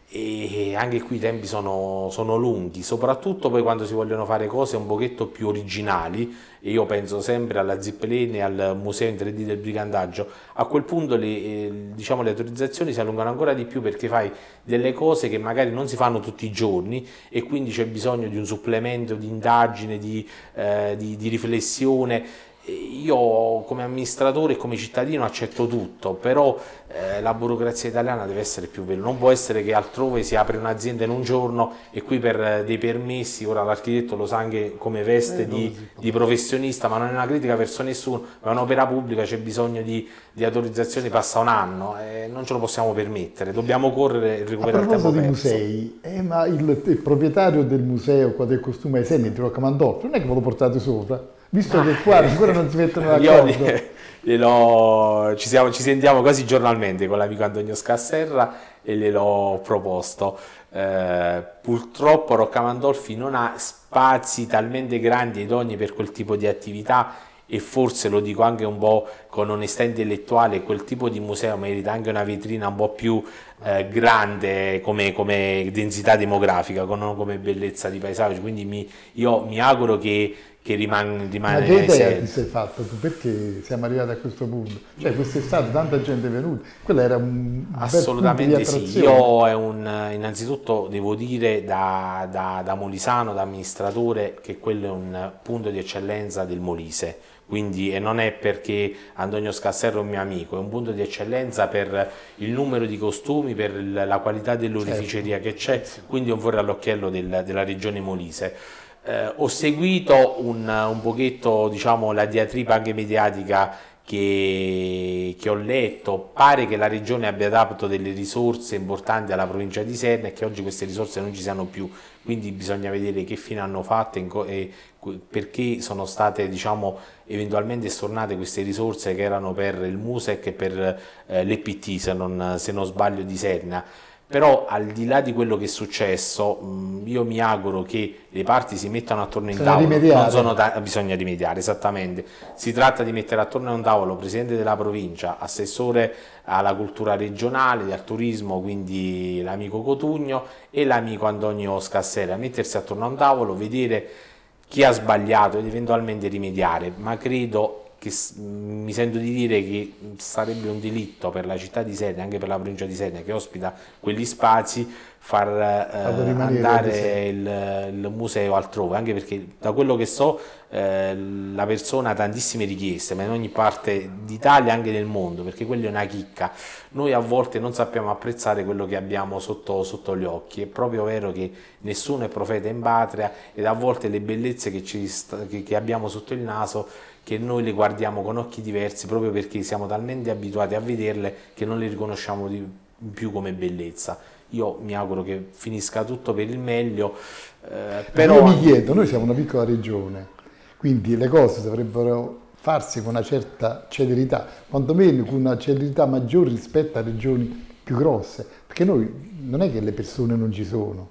[SPEAKER 2] e anche qui i tempi sono, sono lunghi, soprattutto poi quando si vogliono fare cose un pochetto più originali. E io penso sempre alla Zippelin e al museo in tre D del brigandaggio. A quel punto le, eh, diciamo, le autorizzazioni si allungano ancora di più, perché fai delle cose che magari non si fanno tutti i giorni, e quindi c'è bisogno di un supplemento di indagine, di, eh, di, di riflessione. Io come amministratore e come cittadino accetto tutto, però eh, la burocrazia italiana deve essere più veloce. Non può essere che altrove si apre un'azienda in un giorno e qui per dei permessi, ora l'architetto lo sa anche come veste eh, di, di professionista, ma non è una critica verso nessuno, ma è un'opera pubblica, c'è bisogno di, di autorizzazioni, passa un anno, e non ce lo possiamo permettere, dobbiamo correre e recuperare il tempo perso.
[SPEAKER 1] A proposito di musei, eh, ma il, il proprietario del museo qua del costume ai segni di Rocca Mandolfi, non è che ve lo portate sopra? Visto ah, che qua ancora non si mettono d'accordo.
[SPEAKER 2] Glielo, ci, siamo, ci sentiamo quasi giornalmente con l'amico Antonio Scasserra e gliel'ho proposto. Eh, purtroppo Rocca Mandolfi non ha spazi talmente grandi e idonei per quel tipo di attività, e forse, lo dico anche un po' con onestà intellettuale, quel tipo di museo merita anche una vetrina un po' più eh, grande come, come densità demografica, non come bellezza di paesaggio. Quindi mi, io mi auguro che che rimane, rimane
[SPEAKER 1] Ma che idea ti sei fatta tu? Perché siamo arrivati a questo punto? Cioè, quest'estate tanta gente è venuta, quella era un
[SPEAKER 2] assolutamente
[SPEAKER 1] bel punto di
[SPEAKER 2] sì. Io è un, innanzitutto devo dire da, da, da molisano, da amministratore, che quello è un punto di eccellenza del Molise. Quindi, e non è perché Antonio Scasserra è un mio amico, è un punto di eccellenza per il numero di costumi, per la qualità dell'orificeria, certo, che c'è, quindi è un fuori all'occhiello del, della regione Molise. Eh, ho seguito un, un pochetto, diciamo, la diatriba anche mediatica che, che ho letto. Pare che la regione abbia dato delle risorse importanti alla provincia di Isernia e che oggi queste risorse non ci siano più, quindi bisogna vedere che fine hanno fatto e perché sono state, diciamo, eventualmente stornate queste risorse che erano per il MUSEC e per eh, l'E P T, se non, se non sbaglio, di Isernia. Però al di là di quello che è successo, mh, io mi auguro che le parti si mettano attorno in
[SPEAKER 1] bisogna
[SPEAKER 2] tavolo,
[SPEAKER 1] rimediare.
[SPEAKER 2] non sono ta- bisogna rimediare, esattamente. Si tratta di mettere attorno a un tavolo presidente della provincia, assessore alla cultura regionale, al turismo, quindi l'amico Cotugno e l'amico Antonio Scassera, mettersi attorno a un tavolo, vedere chi ha sbagliato ed eventualmente rimediare, ma credo che mi sento di dire che sarebbe un delitto per la città di Isernia, anche per la provincia di Isernia che ospita quegli spazi, far eh, andare il, il museo altrove, anche perché da quello che so eh, la persona ha tantissime richieste, ma in ogni parte d'Italia, anche del mondo, perché quella è una chicca. Noi a volte non sappiamo apprezzare quello che abbiamo sotto, sotto gli occhi. È proprio vero che nessuno è profeta in patria ed a volte le bellezze che, ci sta, che, che abbiamo sotto il naso, che noi le guardiamo con occhi diversi proprio perché siamo talmente abituati a vederle che non le riconosciamo di più come bellezza. Io mi auguro che finisca tutto per il meglio, eh, però...
[SPEAKER 1] Io mi chiedo, noi siamo una piccola regione, quindi le cose dovrebbero farsi con una certa celerità, quantomeno con una celerità maggiore rispetto a regioni più grosse, perché noi non è che le persone non ci sono,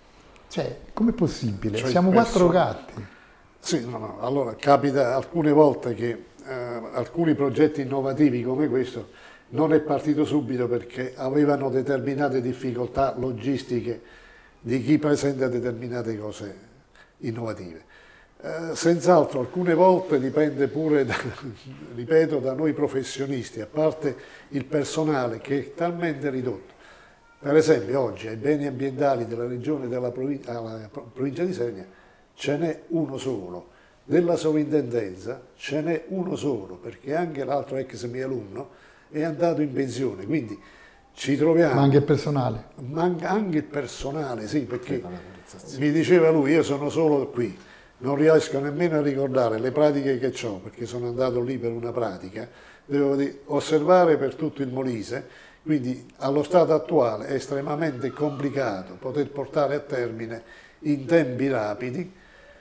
[SPEAKER 1] cioè com'è possibile?
[SPEAKER 3] Cioè,
[SPEAKER 1] siamo quattro
[SPEAKER 3] persone...
[SPEAKER 1] gatti.
[SPEAKER 3] Sì, no, no. Allora capita alcune volte che eh, alcuni progetti innovativi come questo non è partito subito perché avevano determinate difficoltà logistiche di chi presenta determinate cose innovative. Eh, senz'altro alcune volte dipende pure, da, ripeto, da noi professionisti, a parte il personale che è talmente ridotto. Per esempio oggi ai beni ambientali della regione della provincia, della provincia di Isernia ce n'è uno solo, della sovrintendenza ce n'è uno solo, perché anche l'altro ex mio alunno è andato in pensione, quindi ci troviamo...
[SPEAKER 1] Ma anche il personale?
[SPEAKER 3] Manca anche il personale, sì, perché mi diceva lui, io sono solo qui, non riesco nemmeno a ricordare le pratiche che ho, perché sono andato lì per una pratica, devo osservare per tutto il Molise, quindi allo stato attuale è estremamente complicato poter portare a termine in tempi rapidi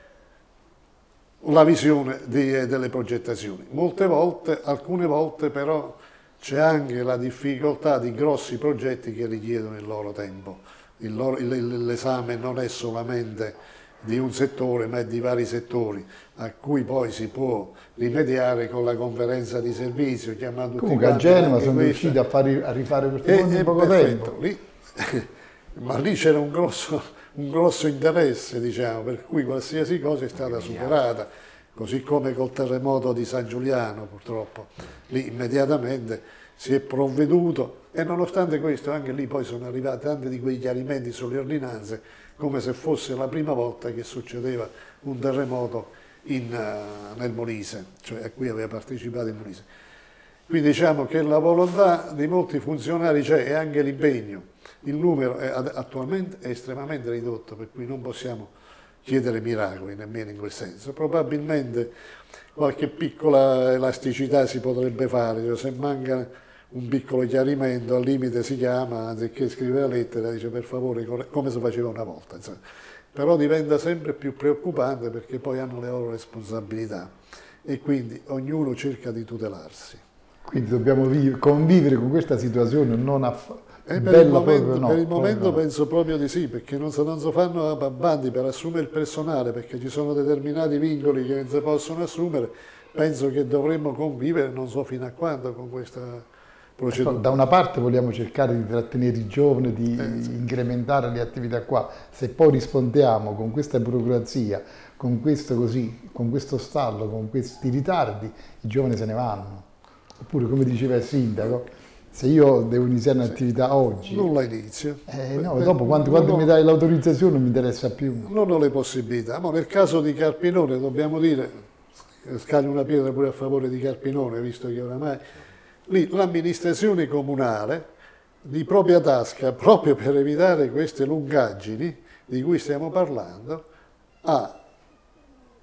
[SPEAKER 3] la visione di, delle progettazioni. Molte volte, alcune volte però c'è anche la difficoltà di grossi progetti che richiedono il loro tempo. L'esame non è solamente di un settore ma è di vari settori a cui poi si può rimediare con la conferenza di servizio chiamando tutti
[SPEAKER 1] comunque a Genova sono riusciti a, fare, a rifare queste cose in poco tempo.
[SPEAKER 3] Lì, ma lì c'era un grosso un grosso interesse, diciamo, per cui qualsiasi cosa è stata superata, così come col terremoto di San Giuliano purtroppo, lì immediatamente si è provveduto e nonostante questo anche lì poi sono arrivati tanti di quei chiarimenti sulle ordinanze come se fosse la prima volta che succedeva un terremoto in, uh, nel Molise, cioè a cui aveva partecipato il Molise. Quindi diciamo che la volontà di molti funzionari c'è e anche l'impegno. Il numero è, attualmente è estremamente ridotto, per cui non possiamo chiedere miracoli nemmeno in quel senso. Probabilmente qualche piccola elasticità si potrebbe fare, cioè se manca un piccolo chiarimento al limite si chiama, anziché scrivere la lettera, dice per favore come si faceva una volta. Insomma. Però diventa sempre più preoccupante perché poi hanno le loro responsabilità e quindi ognuno cerca di tutelarsi.
[SPEAKER 1] Quindi dobbiamo convivere con questa situazione, non a
[SPEAKER 3] Eh, per il momento,
[SPEAKER 1] proprio, no,
[SPEAKER 3] per il momento
[SPEAKER 1] no.
[SPEAKER 3] penso proprio di sì, perché non si, non si fanno bandi per assumere il personale, perché ci sono determinati vincoli che non si possono assumere, penso che dovremmo convivere non so fino a quando con questa procedura.
[SPEAKER 1] Da una parte vogliamo cercare di trattenere i giovani, di eh, sì. incrementare le attività qua, se poi rispondiamo con questa burocrazia, con questo così, con questo stallo, con questi ritardi, i giovani se ne vanno. Oppure come diceva il sindaco, se io devo iniziare un'attività sì. oggi...
[SPEAKER 3] Non la inizio.
[SPEAKER 1] Eh, no, Beh, dopo quando, quando ho, mi dai l'autorizzazione non mi interessa più.
[SPEAKER 3] Non ho le possibilità, ma nel caso di Carpinone dobbiamo dire, scagli una pietra pure a favore di Carpinone, visto che oramai lì l'amministrazione comunale di propria tasca, proprio per evitare queste lungaggini di cui stiamo parlando, ha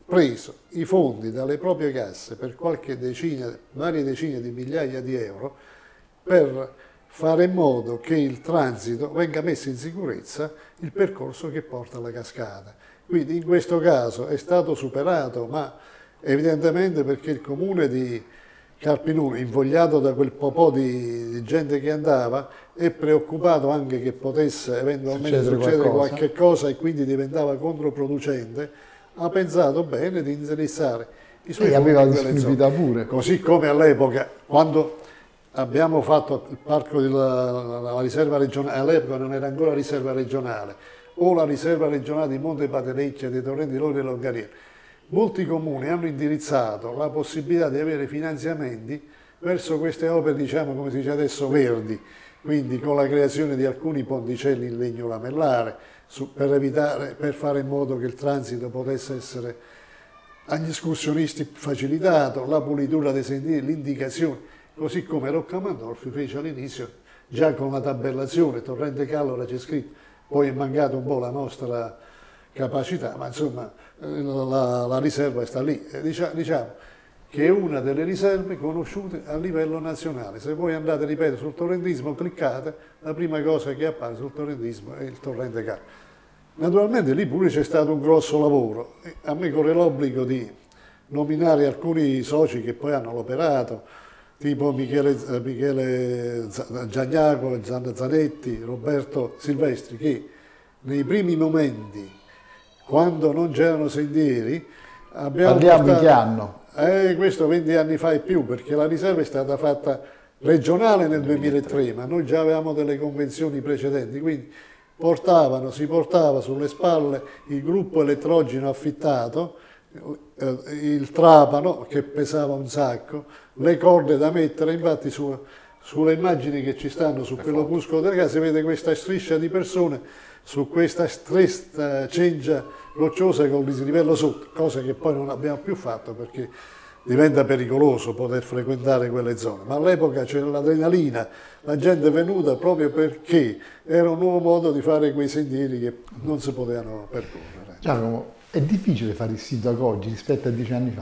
[SPEAKER 3] preso i fondi dalle proprie casse per qualche decina, varie decine di migliaia di euro per fare in modo che il transito venga messo in sicurezza il percorso che porta alla cascata. Quindi in questo caso è stato superato, ma evidentemente perché il comune di Carpinuno, invogliato da quel po' di, di gente che andava, è preoccupato anche che potesse eventualmente
[SPEAKER 1] succedere,
[SPEAKER 3] succedere
[SPEAKER 1] qualcosa.
[SPEAKER 3] qualche cosa e quindi diventava controproducente, ha pensato bene di indirizzare i suoi
[SPEAKER 1] E
[SPEAKER 3] fondi
[SPEAKER 1] aveva
[SPEAKER 3] in
[SPEAKER 1] la
[SPEAKER 3] quelle
[SPEAKER 1] disponibilità
[SPEAKER 3] zone.
[SPEAKER 1] pure.
[SPEAKER 3] Così come all'epoca, quando abbiamo fatto il parco della la, la riserva regionale, all'epoca non era ancora riserva regionale, o la riserva regionale di Monte Paterecchia, dei Torrenti Lori e Longariere. Molti comuni hanno indirizzato la possibilità di avere finanziamenti verso queste opere, diciamo come si dice adesso, verdi, quindi con la creazione di alcuni ponticelli in legno lamellare, su, per, evitare, per fare in modo che il transito potesse essere agli escursionisti facilitato, la pulitura dei sentieri, l'indicazione, così come Rocca Mandolfi fece all'inizio, già con la tabellazione, Torrente Callora c'è scritto, poi è mancata un po' la nostra capacità, ma insomma la, la riserva sta lì. Diciamo, diciamo che è una delle riserve conosciute a livello nazionale. Se voi andate, ripeto, sul torrentismo, cliccate, la prima cosa che appare sul torrentismo è il torrente Callora. Naturalmente lì pure c'è stato un grosso lavoro. A me corre l'obbligo di nominare alcuni soci che poi hanno l'operato, tipo Michele, Michele Giagnaco, Zanetti, Roberto Silvestri, che nei primi momenti, quando non c'erano sentieri, abbiamo
[SPEAKER 1] Parliamo
[SPEAKER 3] portato,
[SPEAKER 1] di che anno?
[SPEAKER 3] Eh, questo venti anni fa e più, perché la riserva è stata fatta regionale nel duemilatré, ma noi già avevamo delle convenzioni precedenti, quindi portavano, si portava sulle spalle il gruppo elettrogeno affittato, il trapano che pesava un sacco, le corde da mettere, infatti su, sulle immagini che ci stanno su quell'opuscolo della casa si vede questa striscia di persone su questa stretta cengia rocciosa con il dislivello sotto, cosa che poi non abbiamo più fatto perché diventa pericoloso poter frequentare quelle zone, ma all'epoca c'era l'adrenalina, la gente è venuta proprio perché era un nuovo modo di fare quei sentieri che non si potevano percorrere.
[SPEAKER 1] Giacomo, è difficile fare il sindaco oggi rispetto a dieci anni fa?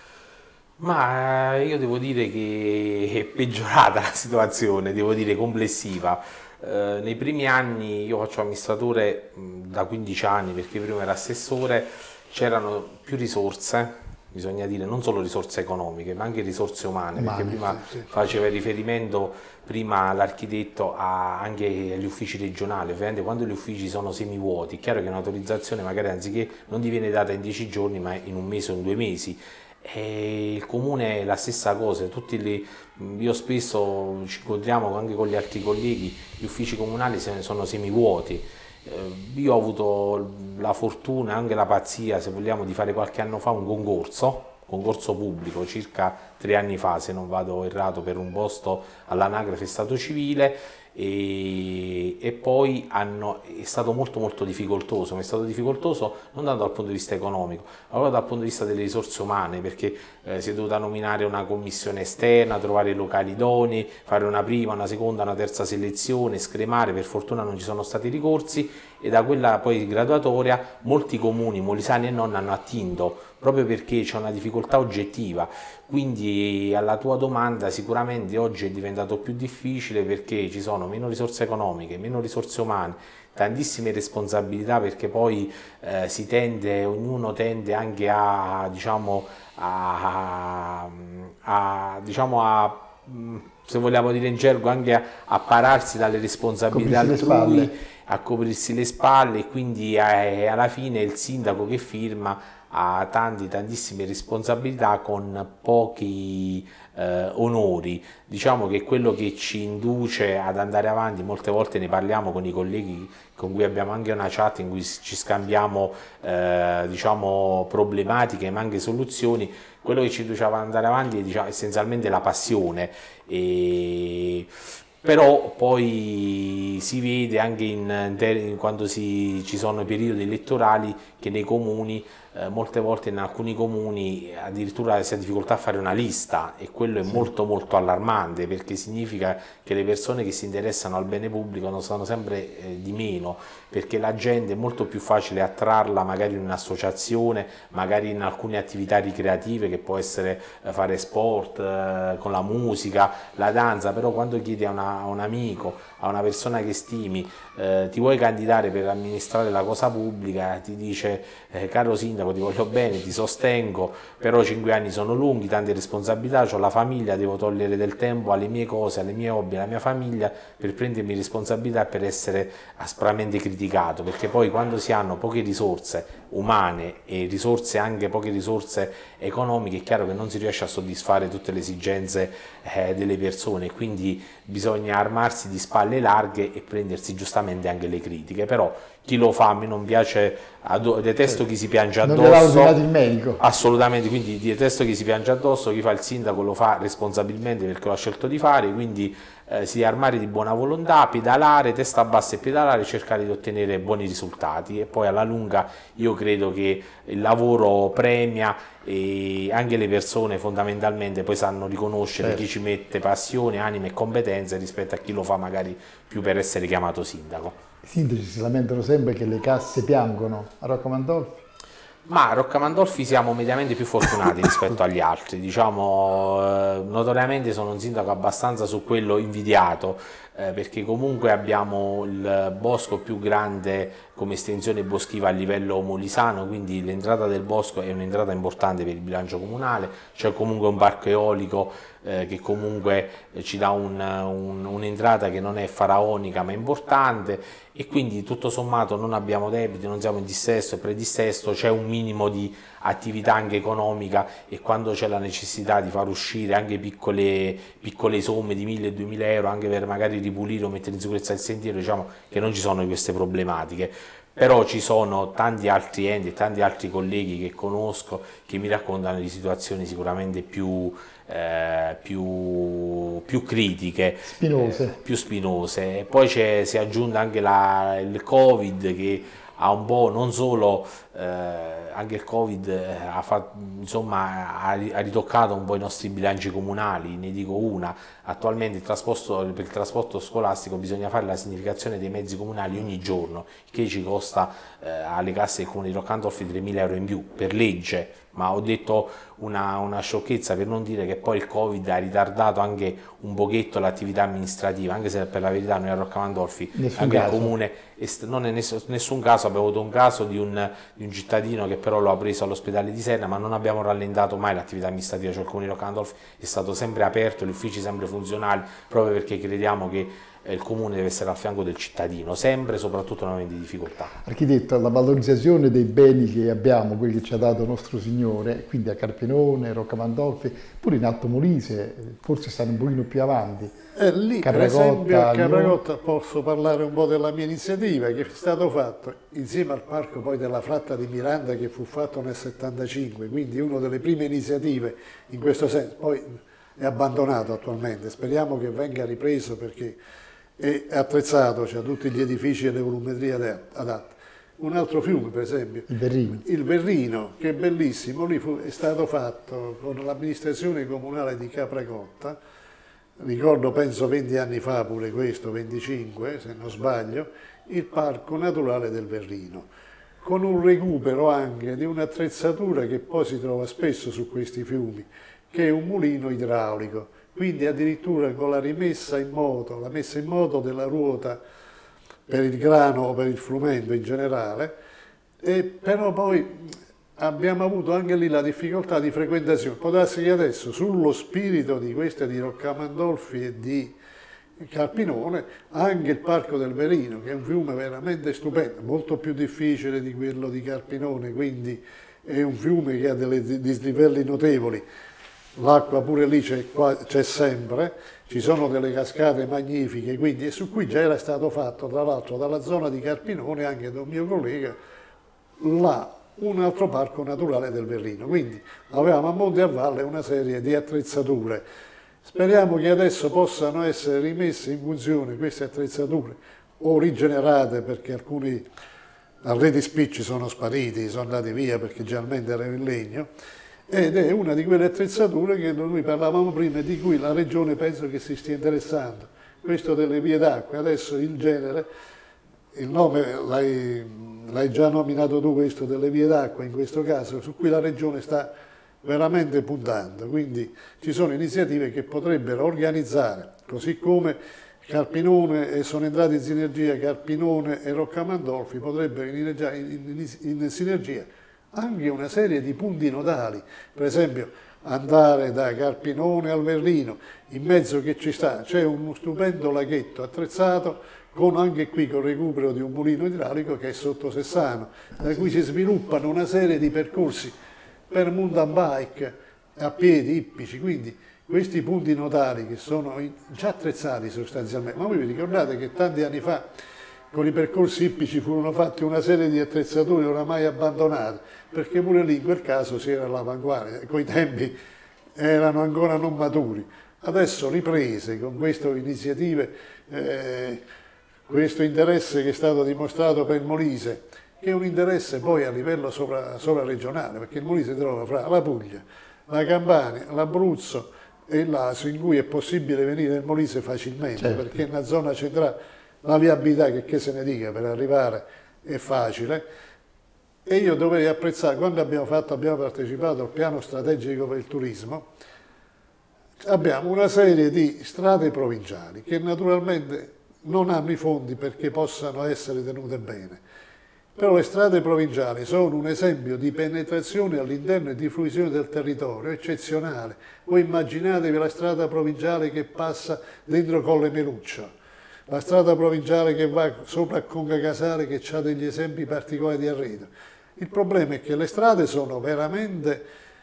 [SPEAKER 2] Ma io devo dire che è peggiorata la situazione, devo dire complessiva. Eh, nei primi anni, io faccio amministratore mh, da quindici anni, perché prima ero assessore, c'erano più risorse, bisogna dire non solo risorse economiche ma anche risorse umane,
[SPEAKER 1] umane
[SPEAKER 2] perché prima
[SPEAKER 3] sì, sì.
[SPEAKER 2] faceva riferimento prima l'architetto anche agli uffici regionali. Ovviamente quando gli uffici sono semivuoti è chiaro che un'autorizzazione magari anziché non ti viene data in dieci giorni ma in un mese o in due mesi. E il comune è la stessa cosa, tutti li, io spesso ci incontriamo anche con gli altri colleghi, gli uffici comunali sono semivuoti. Io ho avuto la fortuna, anche la pazzia se vogliamo, di fare qualche anno fa un concorso, concorso pubblico, circa tre anni fa se non vado errato, per un posto all'anagrafe Stato Civile. E, e poi hanno, è stato molto molto difficoltoso, ma è stato difficoltoso non tanto dal punto di vista economico, ma proprio dal punto di vista delle risorse umane, perché eh, si è dovuta nominare una commissione esterna, trovare locali idonei, fare una prima, una seconda, una terza selezione, scremare. Per fortuna non ci sono stati ricorsi e da quella poi graduatoria molti comuni, molisani e non, hanno attinto, proprio perché c'è una difficoltà oggettiva. Quindi alla tua domanda, sicuramente oggi è diventato più difficile perché ci sono meno risorse economiche, meno risorse umane, tantissime responsabilità, perché poi eh, si tende, ognuno tende anche a, diciamo, a, a, diciamo a se vogliamo dire in gergo, anche a, a pararsi dalle responsabilità altrui, a coprirsi le spalle, e quindi eh, alla fine il sindaco che firma ha tanti, tantissime responsabilità con pochi eh, onori. Diciamo che quello che ci induce ad andare avanti, molte volte ne parliamo con i colleghi con cui abbiamo anche una chat in cui ci scambiamo eh, diciamo problematiche ma anche soluzioni, quello che ci induce ad andare avanti è, diciamo, essenzialmente la passione. E però poi si vede anche in, in, quando si, ci sono i periodi elettorali che nei comuni eh, molte volte in alcuni comuni addirittura si ha difficoltà a fare una lista, e quello è sì. molto molto allarmante, perché significa che le persone che si interessano al bene pubblico non sono sempre eh, di meno, perché la gente è molto più facile attrarla magari in un'associazione, magari in alcune attività ricreative, che può essere eh, fare sport, eh, con la musica, la danza, però quando chiedi a, una, a un amico, a una persona che stimi, eh, ti vuoi candidare per amministrare la cosa pubblica, ti dice eh, caro sindaco, ti voglio bene, ti sostengo, però cinque anni sono lunghi, tante responsabilità, ho la famiglia, devo togliere del tempo alle mie cose, alle mie hobby, alla mia famiglia, per prendermi responsabilità e per essere aspramente criticato, perché poi quando si hanno poche risorse umane e risorse anche poche risorse economiche, è chiaro che non si riesce a soddisfare tutte le esigenze eh, delle persone, quindi bisogna armarsi di spalle larghe e prendersi giustamente anche le critiche. Però chi lo fa, a me non piace, detesto chi si piange addosso.
[SPEAKER 1] Non gliel'ha ordinato il medico.
[SPEAKER 2] Assolutamente, quindi detesto chi si piange addosso, chi fa il sindaco lo fa responsabilmente perché lo ha scelto di fare, quindi eh, si deve armare di buona volontà, pedalare, testa bassa e pedalare, cercare di ottenere buoni risultati, e poi alla lunga io credo che il lavoro premia, e anche le persone fondamentalmente poi sanno riconoscere certo. chi ci mette passione, anima e competenze rispetto a chi lo fa magari più per essere chiamato sindaco.
[SPEAKER 1] I sindaci si lamentano sempre che le casse piangono a Rocca Mandolfi.
[SPEAKER 2] Ma a Rocca Mandolfi siamo mediamente più fortunati rispetto agli altri, diciamo, eh, notoriamente sono un sindaco abbastanza su quello invidiato, eh, perché comunque abbiamo il bosco più grande come estensione boschiva a livello molisano, quindi l'entrata del bosco è un'entrata importante per il bilancio comunale, c'è comunque un parco eolico eh, che comunque eh, ci dà un'entrata un, un che non è faraonica ma importante, e quindi tutto sommato non abbiamo debiti, non siamo in dissesto e predissesto, c'è un minimo di attività anche economica, e quando c'è la necessità di far uscire anche piccole, piccole somme di mille e duemila euro anche per magari ripulire o mettere in sicurezza il sentiero, diciamo che non ci sono queste problematiche. Però ci sono tanti altri enti e tanti altri colleghi che conosco che mi raccontano di situazioni sicuramente più, eh, più, più critiche,
[SPEAKER 1] spinose.
[SPEAKER 2] Eh, più spinose. E poi si è aggiunto anche la, il Covid, che ha un po' non solo eh, anche il Covid eh, ha, fatto, insomma, ha, ha ritoccato un po' i nostri bilanci comunali. Ne dico una: attualmente il trasporto, per il trasporto scolastico bisogna fare la significazione dei mezzi comunali ogni giorno, il che ci costa eh, alle casse del comune di Rocca Mandolfi tremila euro in più per legge. Ma ho detto una, una sciocchezza per non dire che poi il Covid ha ritardato anche un pochetto l'attività amministrativa, anche se per la verità noi a Rocca Mandolfi, anche il comune, non è nessun, nessun caso, abbiamo avuto un caso di un, di un cittadino che però lo ha preso all'ospedale di Serna, ma non abbiamo rallentato mai l'attività amministrativa, cioè il comune di Rocca Mandolfi è stato sempre aperto, gli uffici sempre funzionali, proprio perché crediamo che il comune deve essere al fianco del cittadino, sempre, soprattutto nei momenti di difficoltà.
[SPEAKER 1] Architetto, la valorizzazione dei beni che abbiamo, quelli che ci ha dato nostro Signore, quindi a Carpinone, Rocca Mandolfi, pure in Alto Molise, forse stanno un pochino più avanti.
[SPEAKER 3] Eh, lì, per esempio, a Capracotta posso parlare un po' della mia iniziativa, che è stato fatto insieme al parco poi della Fratta di Miranda, che fu fatto nel settantacinque, quindi una delle prime iniziative in questo senso. Poi è abbandonato attualmente, speriamo che venga ripreso perché è attrezzato, c'ha tutti gli edifici e le volumetrie adatte. Un altro fiume, per esempio,
[SPEAKER 1] il Verrino,
[SPEAKER 3] il Verrino, che è bellissimo, lì fu, è stato fatto con l'amministrazione comunale di Capracotta, ricordo penso venti anni fa pure questo, venticinque se non sbaglio, il parco naturale del Verrino, con un recupero anche di un'attrezzatura che poi si trova spesso su questi fiumi, che è un mulino idraulico, quindi addirittura con la rimessa in moto, la messa in moto della ruota per il grano o per il frumento in generale, e però poi abbiamo avuto anche lì la difficoltà di frequentazione. Può darsi che adesso, sullo spirito di queste di Rocca Mandolfi e di Carpinone, anche il Parco del Verino, che è un fiume veramente stupendo, molto più difficile di quello di Carpinone, quindi è un fiume che ha dei dislivelli notevoli. L'acqua pure lì c'è sempre, ci sono delle cascate magnifiche, quindi, e su cui già era stato fatto, tra l'altro dalla zona di Carpinone, anche da un mio collega, là un altro parco naturale del Verrino. Quindi avevamo a monte e a valle una serie di attrezzature. Speriamo che adesso possano essere rimesse in funzione queste attrezzature o rigenerate, perché alcuni arredi spicci sono spariti, sono andati via perché generalmente erano in legno, ed è una di quelle attrezzature che noi parlavamo prima e di cui la Regione penso che si stia interessando. Questo delle vie d'acqua, adesso il genere, il nome l'hai già nominato tu, questo delle vie d'acqua in questo caso, su cui la Regione sta veramente puntando, quindi ci sono iniziative che potrebbero organizzare, così come Carpinone e sono entrati in sinergia Carpinone e Roccamandolfi, potrebbero in, in, in sinergia anche una serie di punti nodali, per esempio andare da Carpinone al Verrino, in mezzo che ci sta, c'è uno stupendo laghetto attrezzato con anche qui con il recupero di un mulino idraulico che è sotto Sessano, da cui si sviluppano una serie di percorsi per mountain bike, a piedi, ippici, quindi questi punti nodali che sono già attrezzati sostanzialmente, ma voi vi ricordate che tanti anni fa con i percorsi ippici furono fatti una serie di attrezzature oramai abbandonate, perché pure lì in quel caso si era all'avanguardia, coi tempi erano ancora non maturi. Adesso riprese con queste iniziative, eh, questo interesse che è stato dimostrato per il Molise, che è un interesse poi a livello sopra, sovraregionale, perché il Molise si trova fra la Puglia, la Campania, l'Abruzzo e il Lazio, in cui è possibile venire nel Molise facilmente, certo, perché è una zona centrale, la viabilità, che, che se ne dica, per arrivare è facile. E io dovrei apprezzare, quando abbiamo fatto, abbiamo partecipato al piano strategico per il turismo, abbiamo una serie di strade provinciali che naturalmente non hanno i fondi perché possano essere tenute bene. Però le strade provinciali sono un esempio di penetrazione all'interno e di fruizione del territorio eccezionale. Voi immaginatevi la strada provinciale che passa dentro Colle Meluccio, la strada provinciale che va sopra a Conca Casale, che ha degli esempi particolari di arredo. Il problema è che le strade sono veramente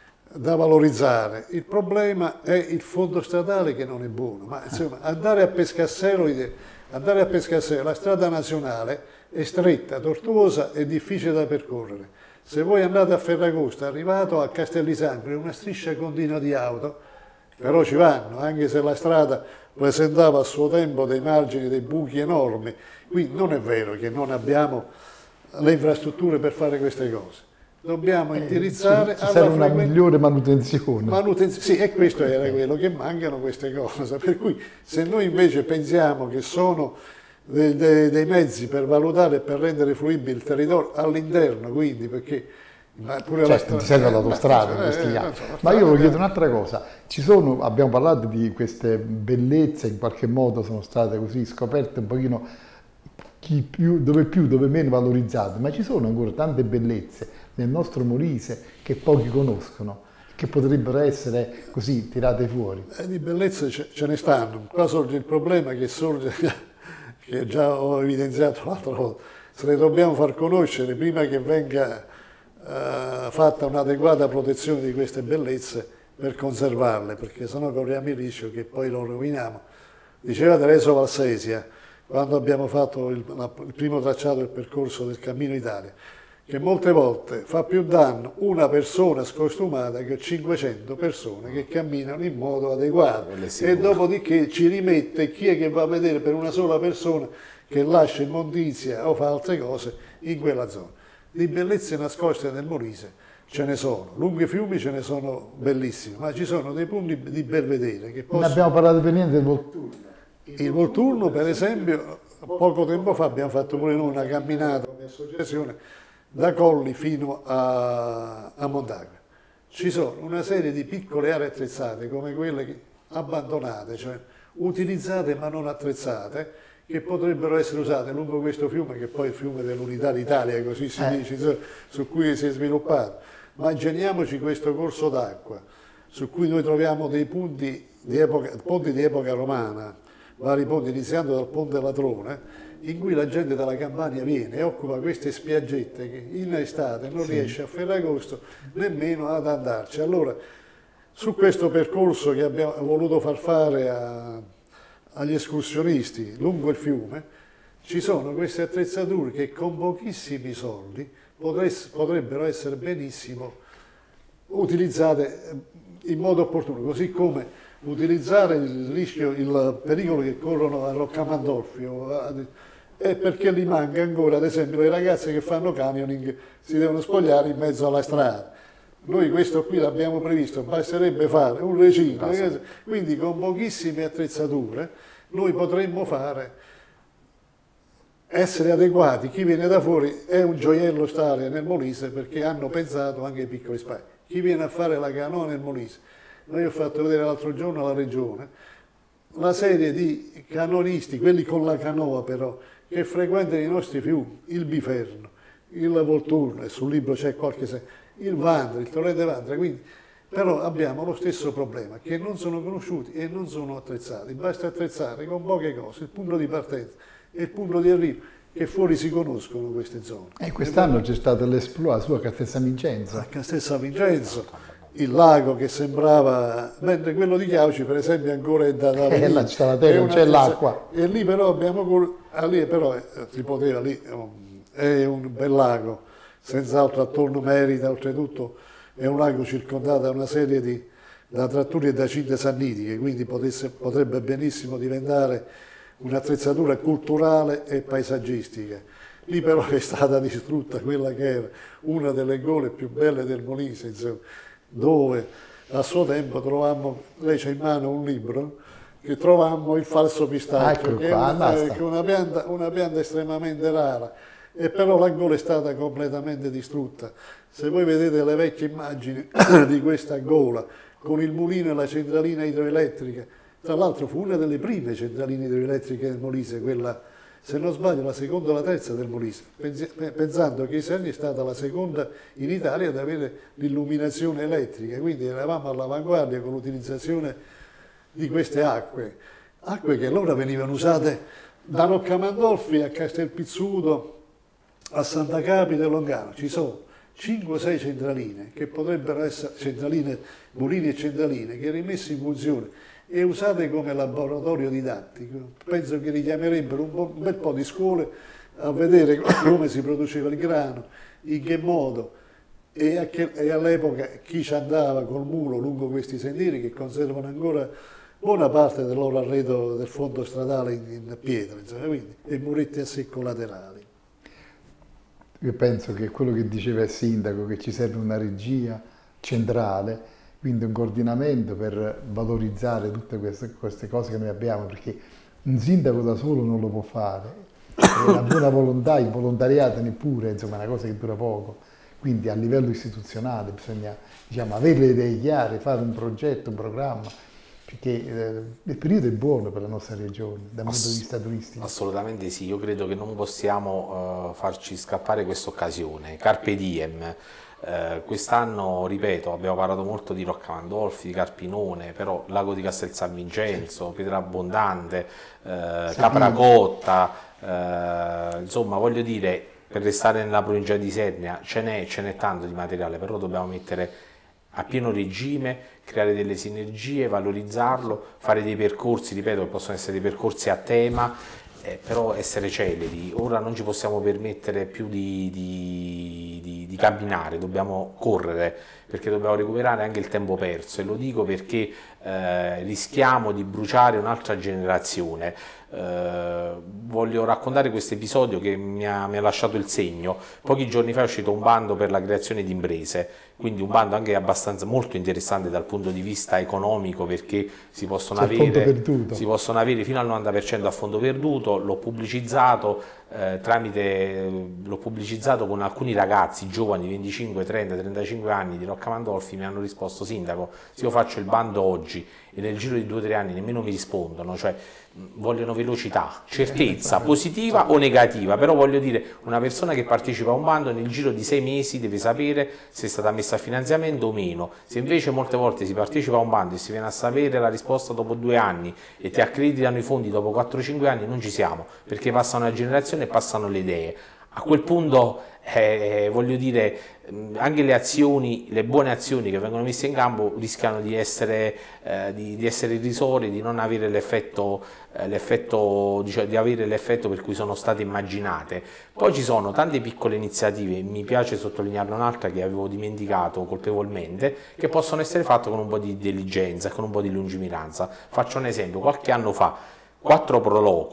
[SPEAKER 3] da valorizzare, il problema è il fondo stradale che non è buono, ma insomma andare a Pescassero, andare a Pescassero, la strada nazionale è stretta, tortuosa e difficile da percorrere. Se voi andate a Ferragosto, arrivato a Castellisangro, è una striscia continua di auto, però ci vanno, anche se la strada presentava a suo tempo dei margini, dei buchi enormi. Quindi non è vero che non abbiamo le infrastrutture per fare queste cose. Dobbiamo indirizzare
[SPEAKER 1] eh, ci, ci serve una frequente... migliore manutenzione.
[SPEAKER 3] Manutenzione. Sì, e questo era quello, che mancano queste cose. Per cui se noi invece pensiamo che sono dei, dei, dei mezzi per valutare e per rendere fruibile il territorio all'interno, quindi perché
[SPEAKER 1] Ma pure certo, la ti serve l'autostrada in questi eh, anni. So, ma io voglio chiedere un'altra cosa. Ci sono, abbiamo parlato di queste bellezze, in qualche modo sono state così scoperte un pochino chi più, dove più, dove meno valorizzate, ma ci sono ancora tante bellezze nel nostro Molise che pochi conoscono, che potrebbero essere così tirate fuori.
[SPEAKER 3] Eh, di bellezze ce, ce ne stanno. Qua sorge il problema che sorge, che già ho evidenziato l'altra volta. Se le dobbiamo far conoscere prima che venga Uh, fatta un'adeguata protezione di queste bellezze per conservarle, perché sennò corriamo il rischio che poi lo roviniamo. Diceva Tereso Valsesia, quando abbiamo fatto il, la, il primo tracciato del percorso del Cammino Italia, che molte volte fa più danno una persona scostumata che cinquecento persone che camminano in modo adeguato, e dopodiché ci rimette chi è che va a vedere per una sola persona che lascia immondizia o fa altre cose in quella zona. Di bellezze nascoste nel Molise ce ne sono, lunghi fiumi ce ne sono bellissimi, ma ci sono dei punti di bel vedere che possono...
[SPEAKER 1] Non abbiamo parlato per niente del Volturno.
[SPEAKER 3] Il Volturno, per esempio, poco tempo fa abbiamo fatto pure noi una camminata come associazione da Colli fino a, a Montagna. Ci sono una serie di piccole aree attrezzate come quelle che, abbandonate, cioè utilizzate ma non attrezzate, che potrebbero essere usate lungo questo fiume, che poi è il fiume dell'Unità d'Italia, così si eh. dice, su cui si è sviluppato. Ma immaginiamoci questo corso d'acqua, su cui noi troviamo dei punti di epoca, ponti di epoca romana, vari ponti, iniziando dal Ponte Latrone, in cui la gente dalla Campania viene e occupa queste spiaggette che in estate non sì. riesce a Ferragosto nemmeno ad andarci. Allora, su questo percorso che abbiamo voluto far fare a agli escursionisti lungo il fiume, ci sono queste attrezzature che con pochissimi soldi potrebbero essere benissimo utilizzate in modo opportuno, così come utilizzare il rischio, il pericolo che corrono a Roccamandolfi o a, è perché gli manca ancora, ad esempio, le ragazze che fanno canyoning si devono spogliare in mezzo alla strada. Noi questo qui l'abbiamo previsto, basterebbe fare un recinto, quindi con pochissime attrezzature noi potremmo fare, essere adeguati. Chi viene da fuori è un gioiello stare nel Molise perché hanno pensato anche ai piccoli spazi. Chi viene a fare la canoa nel Molise, noi ho fatto vedere l'altro giorno alla regione la serie di canonisti, quelli con la canoa però, che frequentano i nostri fiumi, il Biferno, il Volturno, e sul libro c'è qualche se... il Vandra, il Torrente Vandra, quindi però abbiamo lo stesso problema, che non sono conosciuti e non sono attrezzati. Basta attrezzare con poche cose il punto di partenza e il punto di arrivo, che fuori si conoscono queste zone.
[SPEAKER 1] E quest'anno c'è stato l'esploit su a Castel San Vincenzo.
[SPEAKER 3] A Castel San Vincenzo, il lago che sembrava, mentre quello di Chiauci per esempio ancora è da, da
[SPEAKER 1] e là c'è la terra, non c'è l'acqua.
[SPEAKER 3] E lì però abbiamo, ah, lì però eh, si poteva, lì è un bel lago, senz'altro attorno merita, oltretutto è un lago circondato da una serie di da tratturi e da cinte sannitiche, quindi potesse, potrebbe benissimo diventare un'attrezzatura culturale e paesaggistica. Lì però è stata distrutta quella che era una delle gole più belle del Molise, insomma, dove a suo tempo trovammo, lei c'ha in mano un libro, che trovammo il falso pistacchio,
[SPEAKER 1] ecco
[SPEAKER 3] che
[SPEAKER 1] qua,
[SPEAKER 3] è una, eh, una, pianta, una pianta estremamente rara, e però la gola è stata completamente distrutta. Se voi vedete le vecchie immagini di questa gola, con il mulino e la centralina idroelettrica, tra l'altro fu una delle prime centraline idroelettriche del Molise, quella, se non sbaglio, la seconda o la terza del Molise, pensando che Isernia è stata la seconda in Italia ad avere l'illuminazione elettrica, quindi eravamo all'avanguardia con l'utilizzazione di queste acque, acque che allora venivano usate da Roccamandolfi a Castelpizzuto, a Santa Capita e Longano. Ci sono cinque o sei centraline che potrebbero essere centraline, mulini e centraline, che rimesse in funzione e usate come laboratorio didattico. Penso che richiamerebbero un, un bel po' di scuole a vedere come si produceva il grano, in che modo, e, e all'epoca chi ci andava col mulo lungo questi sentieri che conservano ancora buona parte del loro arredo del fondo stradale in, in pietra, insomma, quindi, e muretti a secco laterali.
[SPEAKER 1] Io penso che quello che diceva il sindaco, che ci serve una regia centrale, quindi un coordinamento per valorizzare tutte queste, queste cose che noi abbiamo, perché un sindaco da solo non lo può fare, e la buona volontà, il volontariato neppure, insomma è una cosa che dura poco, quindi a livello istituzionale bisogna, diciamo, avere le idee chiare, fare un progetto, un programma, perché eh, il periodo è buono per la nostra regione dal punto di vista turistico.
[SPEAKER 2] Assolutamente sì, io credo che non possiamo uh, farci scappare questa occasione, carpe diem. Uh, quest'anno, ripeto, abbiamo parlato molto di Roccamandolfi, di Carpinone, però Lago di Castel San Vincenzo, Pietrabondante, uh, Capracotta, uh, insomma voglio dire, per restare nella provincia di Isernia ce n'è, ce n'è tanto di materiale, però dobbiamo mettere a pieno regime, creare delle sinergie, valorizzarlo, fare dei percorsi, ripeto, che possono essere dei percorsi a tema, eh, però essere celeri. Ora non ci possiamo permettere più di, di, di, di camminare, dobbiamo correre, perché dobbiamo recuperare anche il tempo perso, e lo dico perché eh, rischiamo di bruciare un'altra generazione. Eh, voglio raccontare questo episodio che mi ha, mi ha lasciato il segno. Pochi giorni fa è uscito un bando per la creazione di imprese, quindi un bando anche abbastanza molto interessante dal punto di vista economico, perché si possono, avere, si possono avere fino al novanta per cento a fondo perduto. L'ho pubblicizzato eh, tramite l'ho pubblicizzato con alcuni ragazzi giovani, venticinque, trenta, trentacinque anni, di Roccamandolfi. Mi hanno risposto: sindaco, se io faccio il bando oggi e nel giro di due o tre anni nemmeno mi rispondono, cioè vogliono velocità, certezza, positiva o negativa, però voglio dire, una persona che partecipa a un bando nel giro di sei mesi deve sapere se è stata messa a finanziamento o meno. Se invece molte volte si partecipa a un bando e si viene a sapere la risposta dopo due anni e ti accreditano i fondi dopo quattro cinque anni, non ci siamo, perché passa una generazione e passano le idee. A quel punto eh, voglio dire, anche le azioni, le buone azioni che vengono messe in campo rischiano di essere, eh, di, di essere irrisorie, di non avere l'effetto, eh, l'effetto, cioè, di avere l'effetto per cui sono state immaginate. Poi ci sono tante piccole iniziative, mi piace sottolinearne un'altra che avevo dimenticato colpevolmente, che possono essere fatte con un po' di diligenza, con un po' di lungimiranza. Faccio un esempio: qualche anno fa quattro Proloco,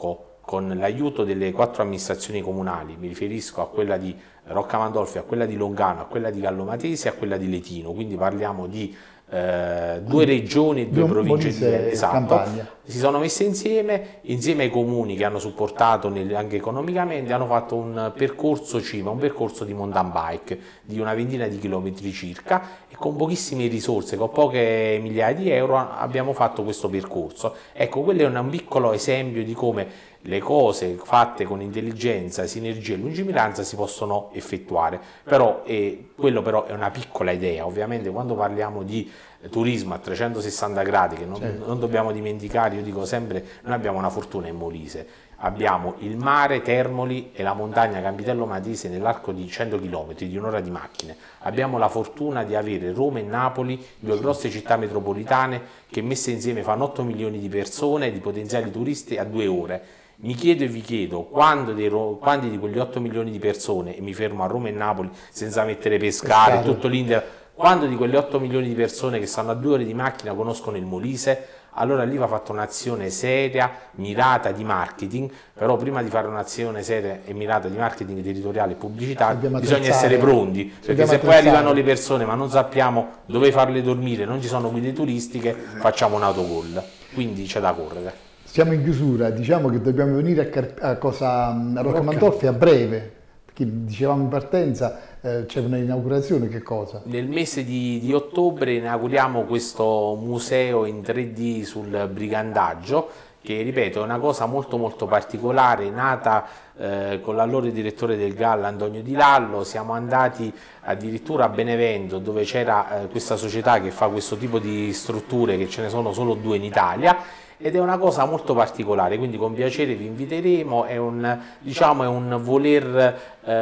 [SPEAKER 2] con l'aiuto delle quattro amministrazioni comunali, mi riferisco a quella di Rocca Mandolfi, a quella di Longano, a quella di Gallo Matese e a quella di Letino, quindi parliamo di eh, due regioni e due province di esatto, si sono messe insieme, insieme ai comuni che hanno supportato nel, anche economicamente, hanno fatto un percorso cima, un percorso di mountain bike di una ventina di chilometri circa, e con pochissime risorse, con poche migliaia di euro abbiamo fatto questo percorso. Ecco, quello è un piccolo esempio di come le cose fatte con intelligenza, sinergia e lungimiranza si possono effettuare, però eh, quello però è una piccola idea. Ovviamente quando parliamo di turismo a trecentosessanta gradi, che non, certo. non dobbiamo dimenticare, io dico sempre, noi abbiamo una fortuna in Molise, abbiamo il mare, Termoli e la montagna Campitello Matese nell'arco di cento chilometri, di un'ora di macchine. Abbiamo la fortuna di avere Roma e Napoli, due grosse città metropolitane che messe insieme fanno otto milioni di persone, di potenziali turisti a due ore. Mi chiedo e vi chiedo quando dei, quanti di quegli otto milioni di persone, e mi fermo a Roma e Napoli senza mettere Pescara e tutto l'Inter, quando di quelle otto milioni di persone che stanno a due ore di macchina conoscono il Molise? Allora lì va fatta un'azione seria, mirata di marketing, però prima di fare un'azione seria e mirata di marketing territoriale e pubblicità bisogna essere pronti, perché se poi arrivano le persone ma non sappiamo dove farle dormire, non ci sono guide turistiche, facciamo un autogol, quindi c'è da correre.
[SPEAKER 1] Siamo in chiusura, diciamo che dobbiamo venire a, a, cosa, a Rocca Mandolfi a breve, perché dicevamo in partenza eh, c'è un'inaugurazione, che cosa?
[SPEAKER 2] Nel mese di, di ottobre inauguriamo questo museo in tre D sul brigandaggio, che ripeto è una cosa molto molto particolare, nata eh, con l'allora direttore del G A L Antonio Di Lallo. Siamo andati addirittura a Benevento, dove c'era eh, questa società che fa questo tipo di strutture, che ce ne sono solo due in Italia, ed è una cosa molto particolare, quindi con piacere vi inviteremo. È un, diciamo, è un voler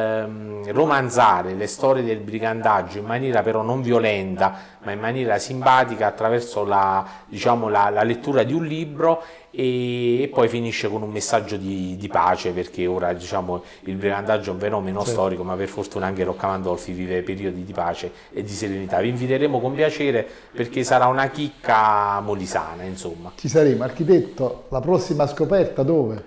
[SPEAKER 2] ehm, romanzare le storie del brigandaggio in maniera però non violenta, ma in maniera simpatica, attraverso la, diciamo, la, la lettura di un libro, e, e poi finisce con un messaggio di, di pace, perché ora, diciamo, il brigandaggio è un fenomeno sì. storico, ma per fortuna anche Rocca Mandolfi vive periodi di pace e di serenità. Vi inviteremo con piacere, perché sarà una chicca molisana, insomma.
[SPEAKER 1] Ci saremo. Architetto, la prossima scoperta dove?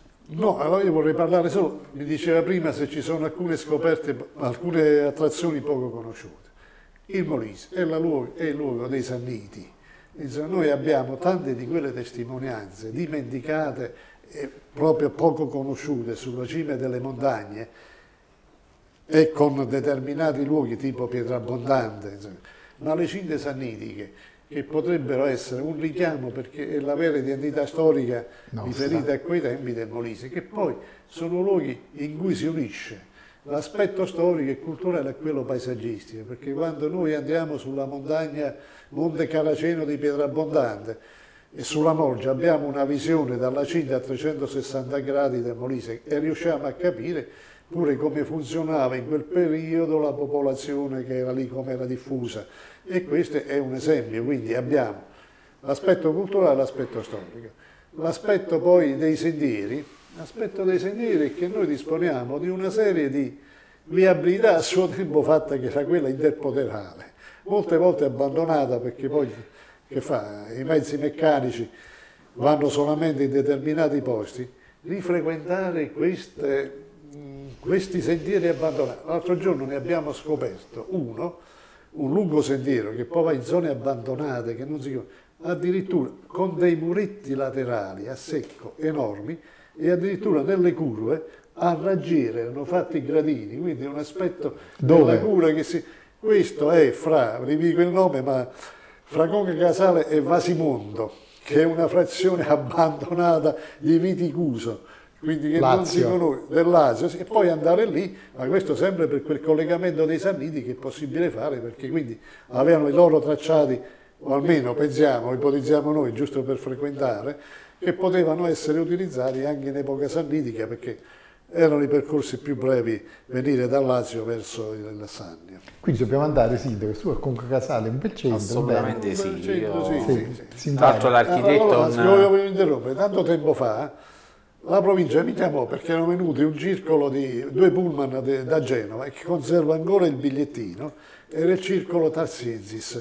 [SPEAKER 3] No, allora io vorrei parlare solo, mi diceva prima se ci sono alcune scoperte, alcune attrazioni poco conosciute. Il Molise è, la luogo, è il luogo dei Sanniti. Insomma, noi abbiamo tante di quelle testimonianze dimenticate e proprio poco conosciute sulla cima delle montagne e con determinati luoghi tipo Pietrabbondante, insomma. Ma le cinte sannitiche, che potrebbero essere un richiamo, perché è la vera identità storica riferita a quei tempi del Molise, che poi sono luoghi in cui si unisce l'aspetto storico e culturale a quello paesaggistico, perché quando noi andiamo sulla montagna Monte Caraceno di Pietrabbondante e sulla Morgia abbiamo una visione dalla cinta a trecentosessanta gradi del Molise e riusciamo a capire pure come funzionava in quel periodo la popolazione che era lì, come era diffusa, e questo è un esempio. Quindi abbiamo l'aspetto culturale e l'aspetto storico. L'aspetto poi dei sentieri, l'aspetto dei sentieri è che noi disponiamo di una serie di viabilità a suo tempo fatta, che era quella interpoderale, molte volte abbandonata, perché poi che fa? I mezzi meccanici vanno solamente in determinati posti. Rifrequentare queste questi sentieri abbandonati. L'altro giorno ne abbiamo scoperto uno, un lungo sentiero che poi va in zone abbandonate, che non si chiama, addirittura con dei muretti laterali a secco enormi, e addirittura nelle curve a raggiere erano fatti gradini, quindi un aspetto
[SPEAKER 1] Dove?
[SPEAKER 3] della cura che si... Questo è fra, vi dico il nome, ma fra Conca Casale e Vasimondo, che è una frazione abbandonata di Viticuso, quindi che non si conosce, del Lazio, e poi andare lì, ma questo sempre per quel collegamento dei Sanniti che è possibile fare, perché quindi avevano i loro tracciati, o almeno pensiamo, ipotizziamo noi, giusto per frequentare, che potevano essere utilizzati anche in epoca sannitica, perché erano i percorsi più brevi venire dal Lazio verso il Sannio.
[SPEAKER 1] Quindi dobbiamo andare, sindaco, su a Conca Casale, un bel centro.
[SPEAKER 2] Assolutamente sì.
[SPEAKER 3] Bel centro,
[SPEAKER 2] io...
[SPEAKER 3] sì, sì, sì.
[SPEAKER 2] Tra l'altro l'architetto...
[SPEAKER 3] Allora, non... voglio interrompere, tanto tempo fa la provincia mi chiamò perché erano venuti un circolo di due pullman de, da Genova, e che conserva ancora il bigliettino, era il circolo Tarsiensis,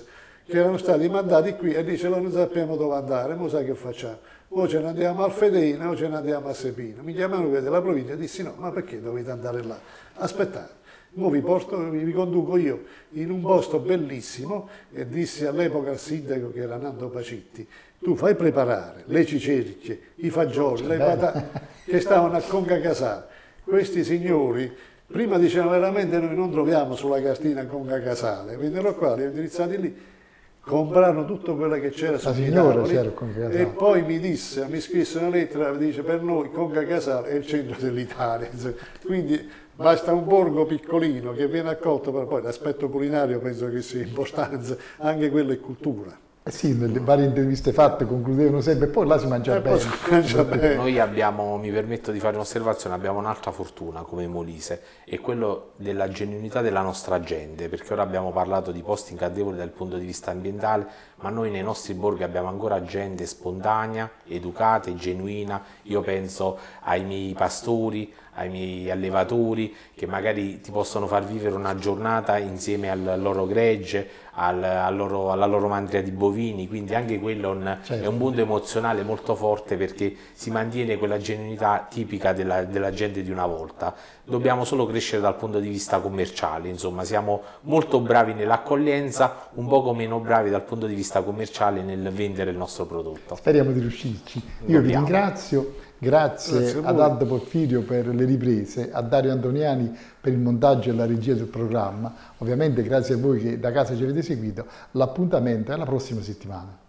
[SPEAKER 3] che erano stati mandati qui e dice non sappiamo dove andare, ma sai che facciamo? O ce ne andiamo al Fedena o ce ne andiamo a Sepino. Mi chiamano della provincia e dissi no, ma perché dovete andare là? Aspettate, ora vi, porto, vi conduco io in un posto bellissimo e dissi all'epoca al sindaco che era Nando Pacitti, tu fai preparare le cicerchie, i fagioli, le patate che stavano a Conca Casale. Questi signori prima dicevano veramente noi non troviamo sulla cartina Conca Casale, vennero qua, li ho indirizzati lì, comprarono tutto quello che c'era sui tavoli e poi mi disse, mi scrisse una lettera, dice per noi Conca Casale è il centro dell'Italia, quindi basta un borgo piccolino che viene accolto, però poi l'aspetto culinario penso che sia importanza, anche quello è cultura.
[SPEAKER 1] Eh sì, nelle varie interviste fatte concludevano sempre, poi là si mangia
[SPEAKER 3] Eh,
[SPEAKER 1] bene.
[SPEAKER 3] si mangia bene.
[SPEAKER 2] Noi abbiamo, mi permetto di fare un'osservazione, abbiamo un'altra fortuna come Molise, è quello della genuinità della nostra gente, perché ora abbiamo parlato di posti incantevoli dal punto di vista ambientale, ma noi nei nostri borghi abbiamo ancora gente spontanea, educata e genuina. Io penso ai miei pastori, ai miei allevatori che magari ti possono far vivere una giornata insieme al loro gregge, al, al loro, alla loro mandria di bovini, quindi anche quello un, certo. È un mondo emozionale molto forte perché si mantiene quella genuinità tipica della, della gente di una volta. Dobbiamo solo crescere dal punto di vista commerciale, insomma siamo molto bravi nell'accoglienza, un poco meno bravi dal punto di vista commerciale nel vendere il nostro prodotto.
[SPEAKER 1] Speriamo di riuscirci. Io vi ringrazio. Grazie, Grazie ad Aldo Porfirio per le riprese, a Dario Antoniani per il montaggio e la regia del programma. Ovviamente grazie a voi che da casa ci avete seguito. L'appuntamento è la prossima settimana.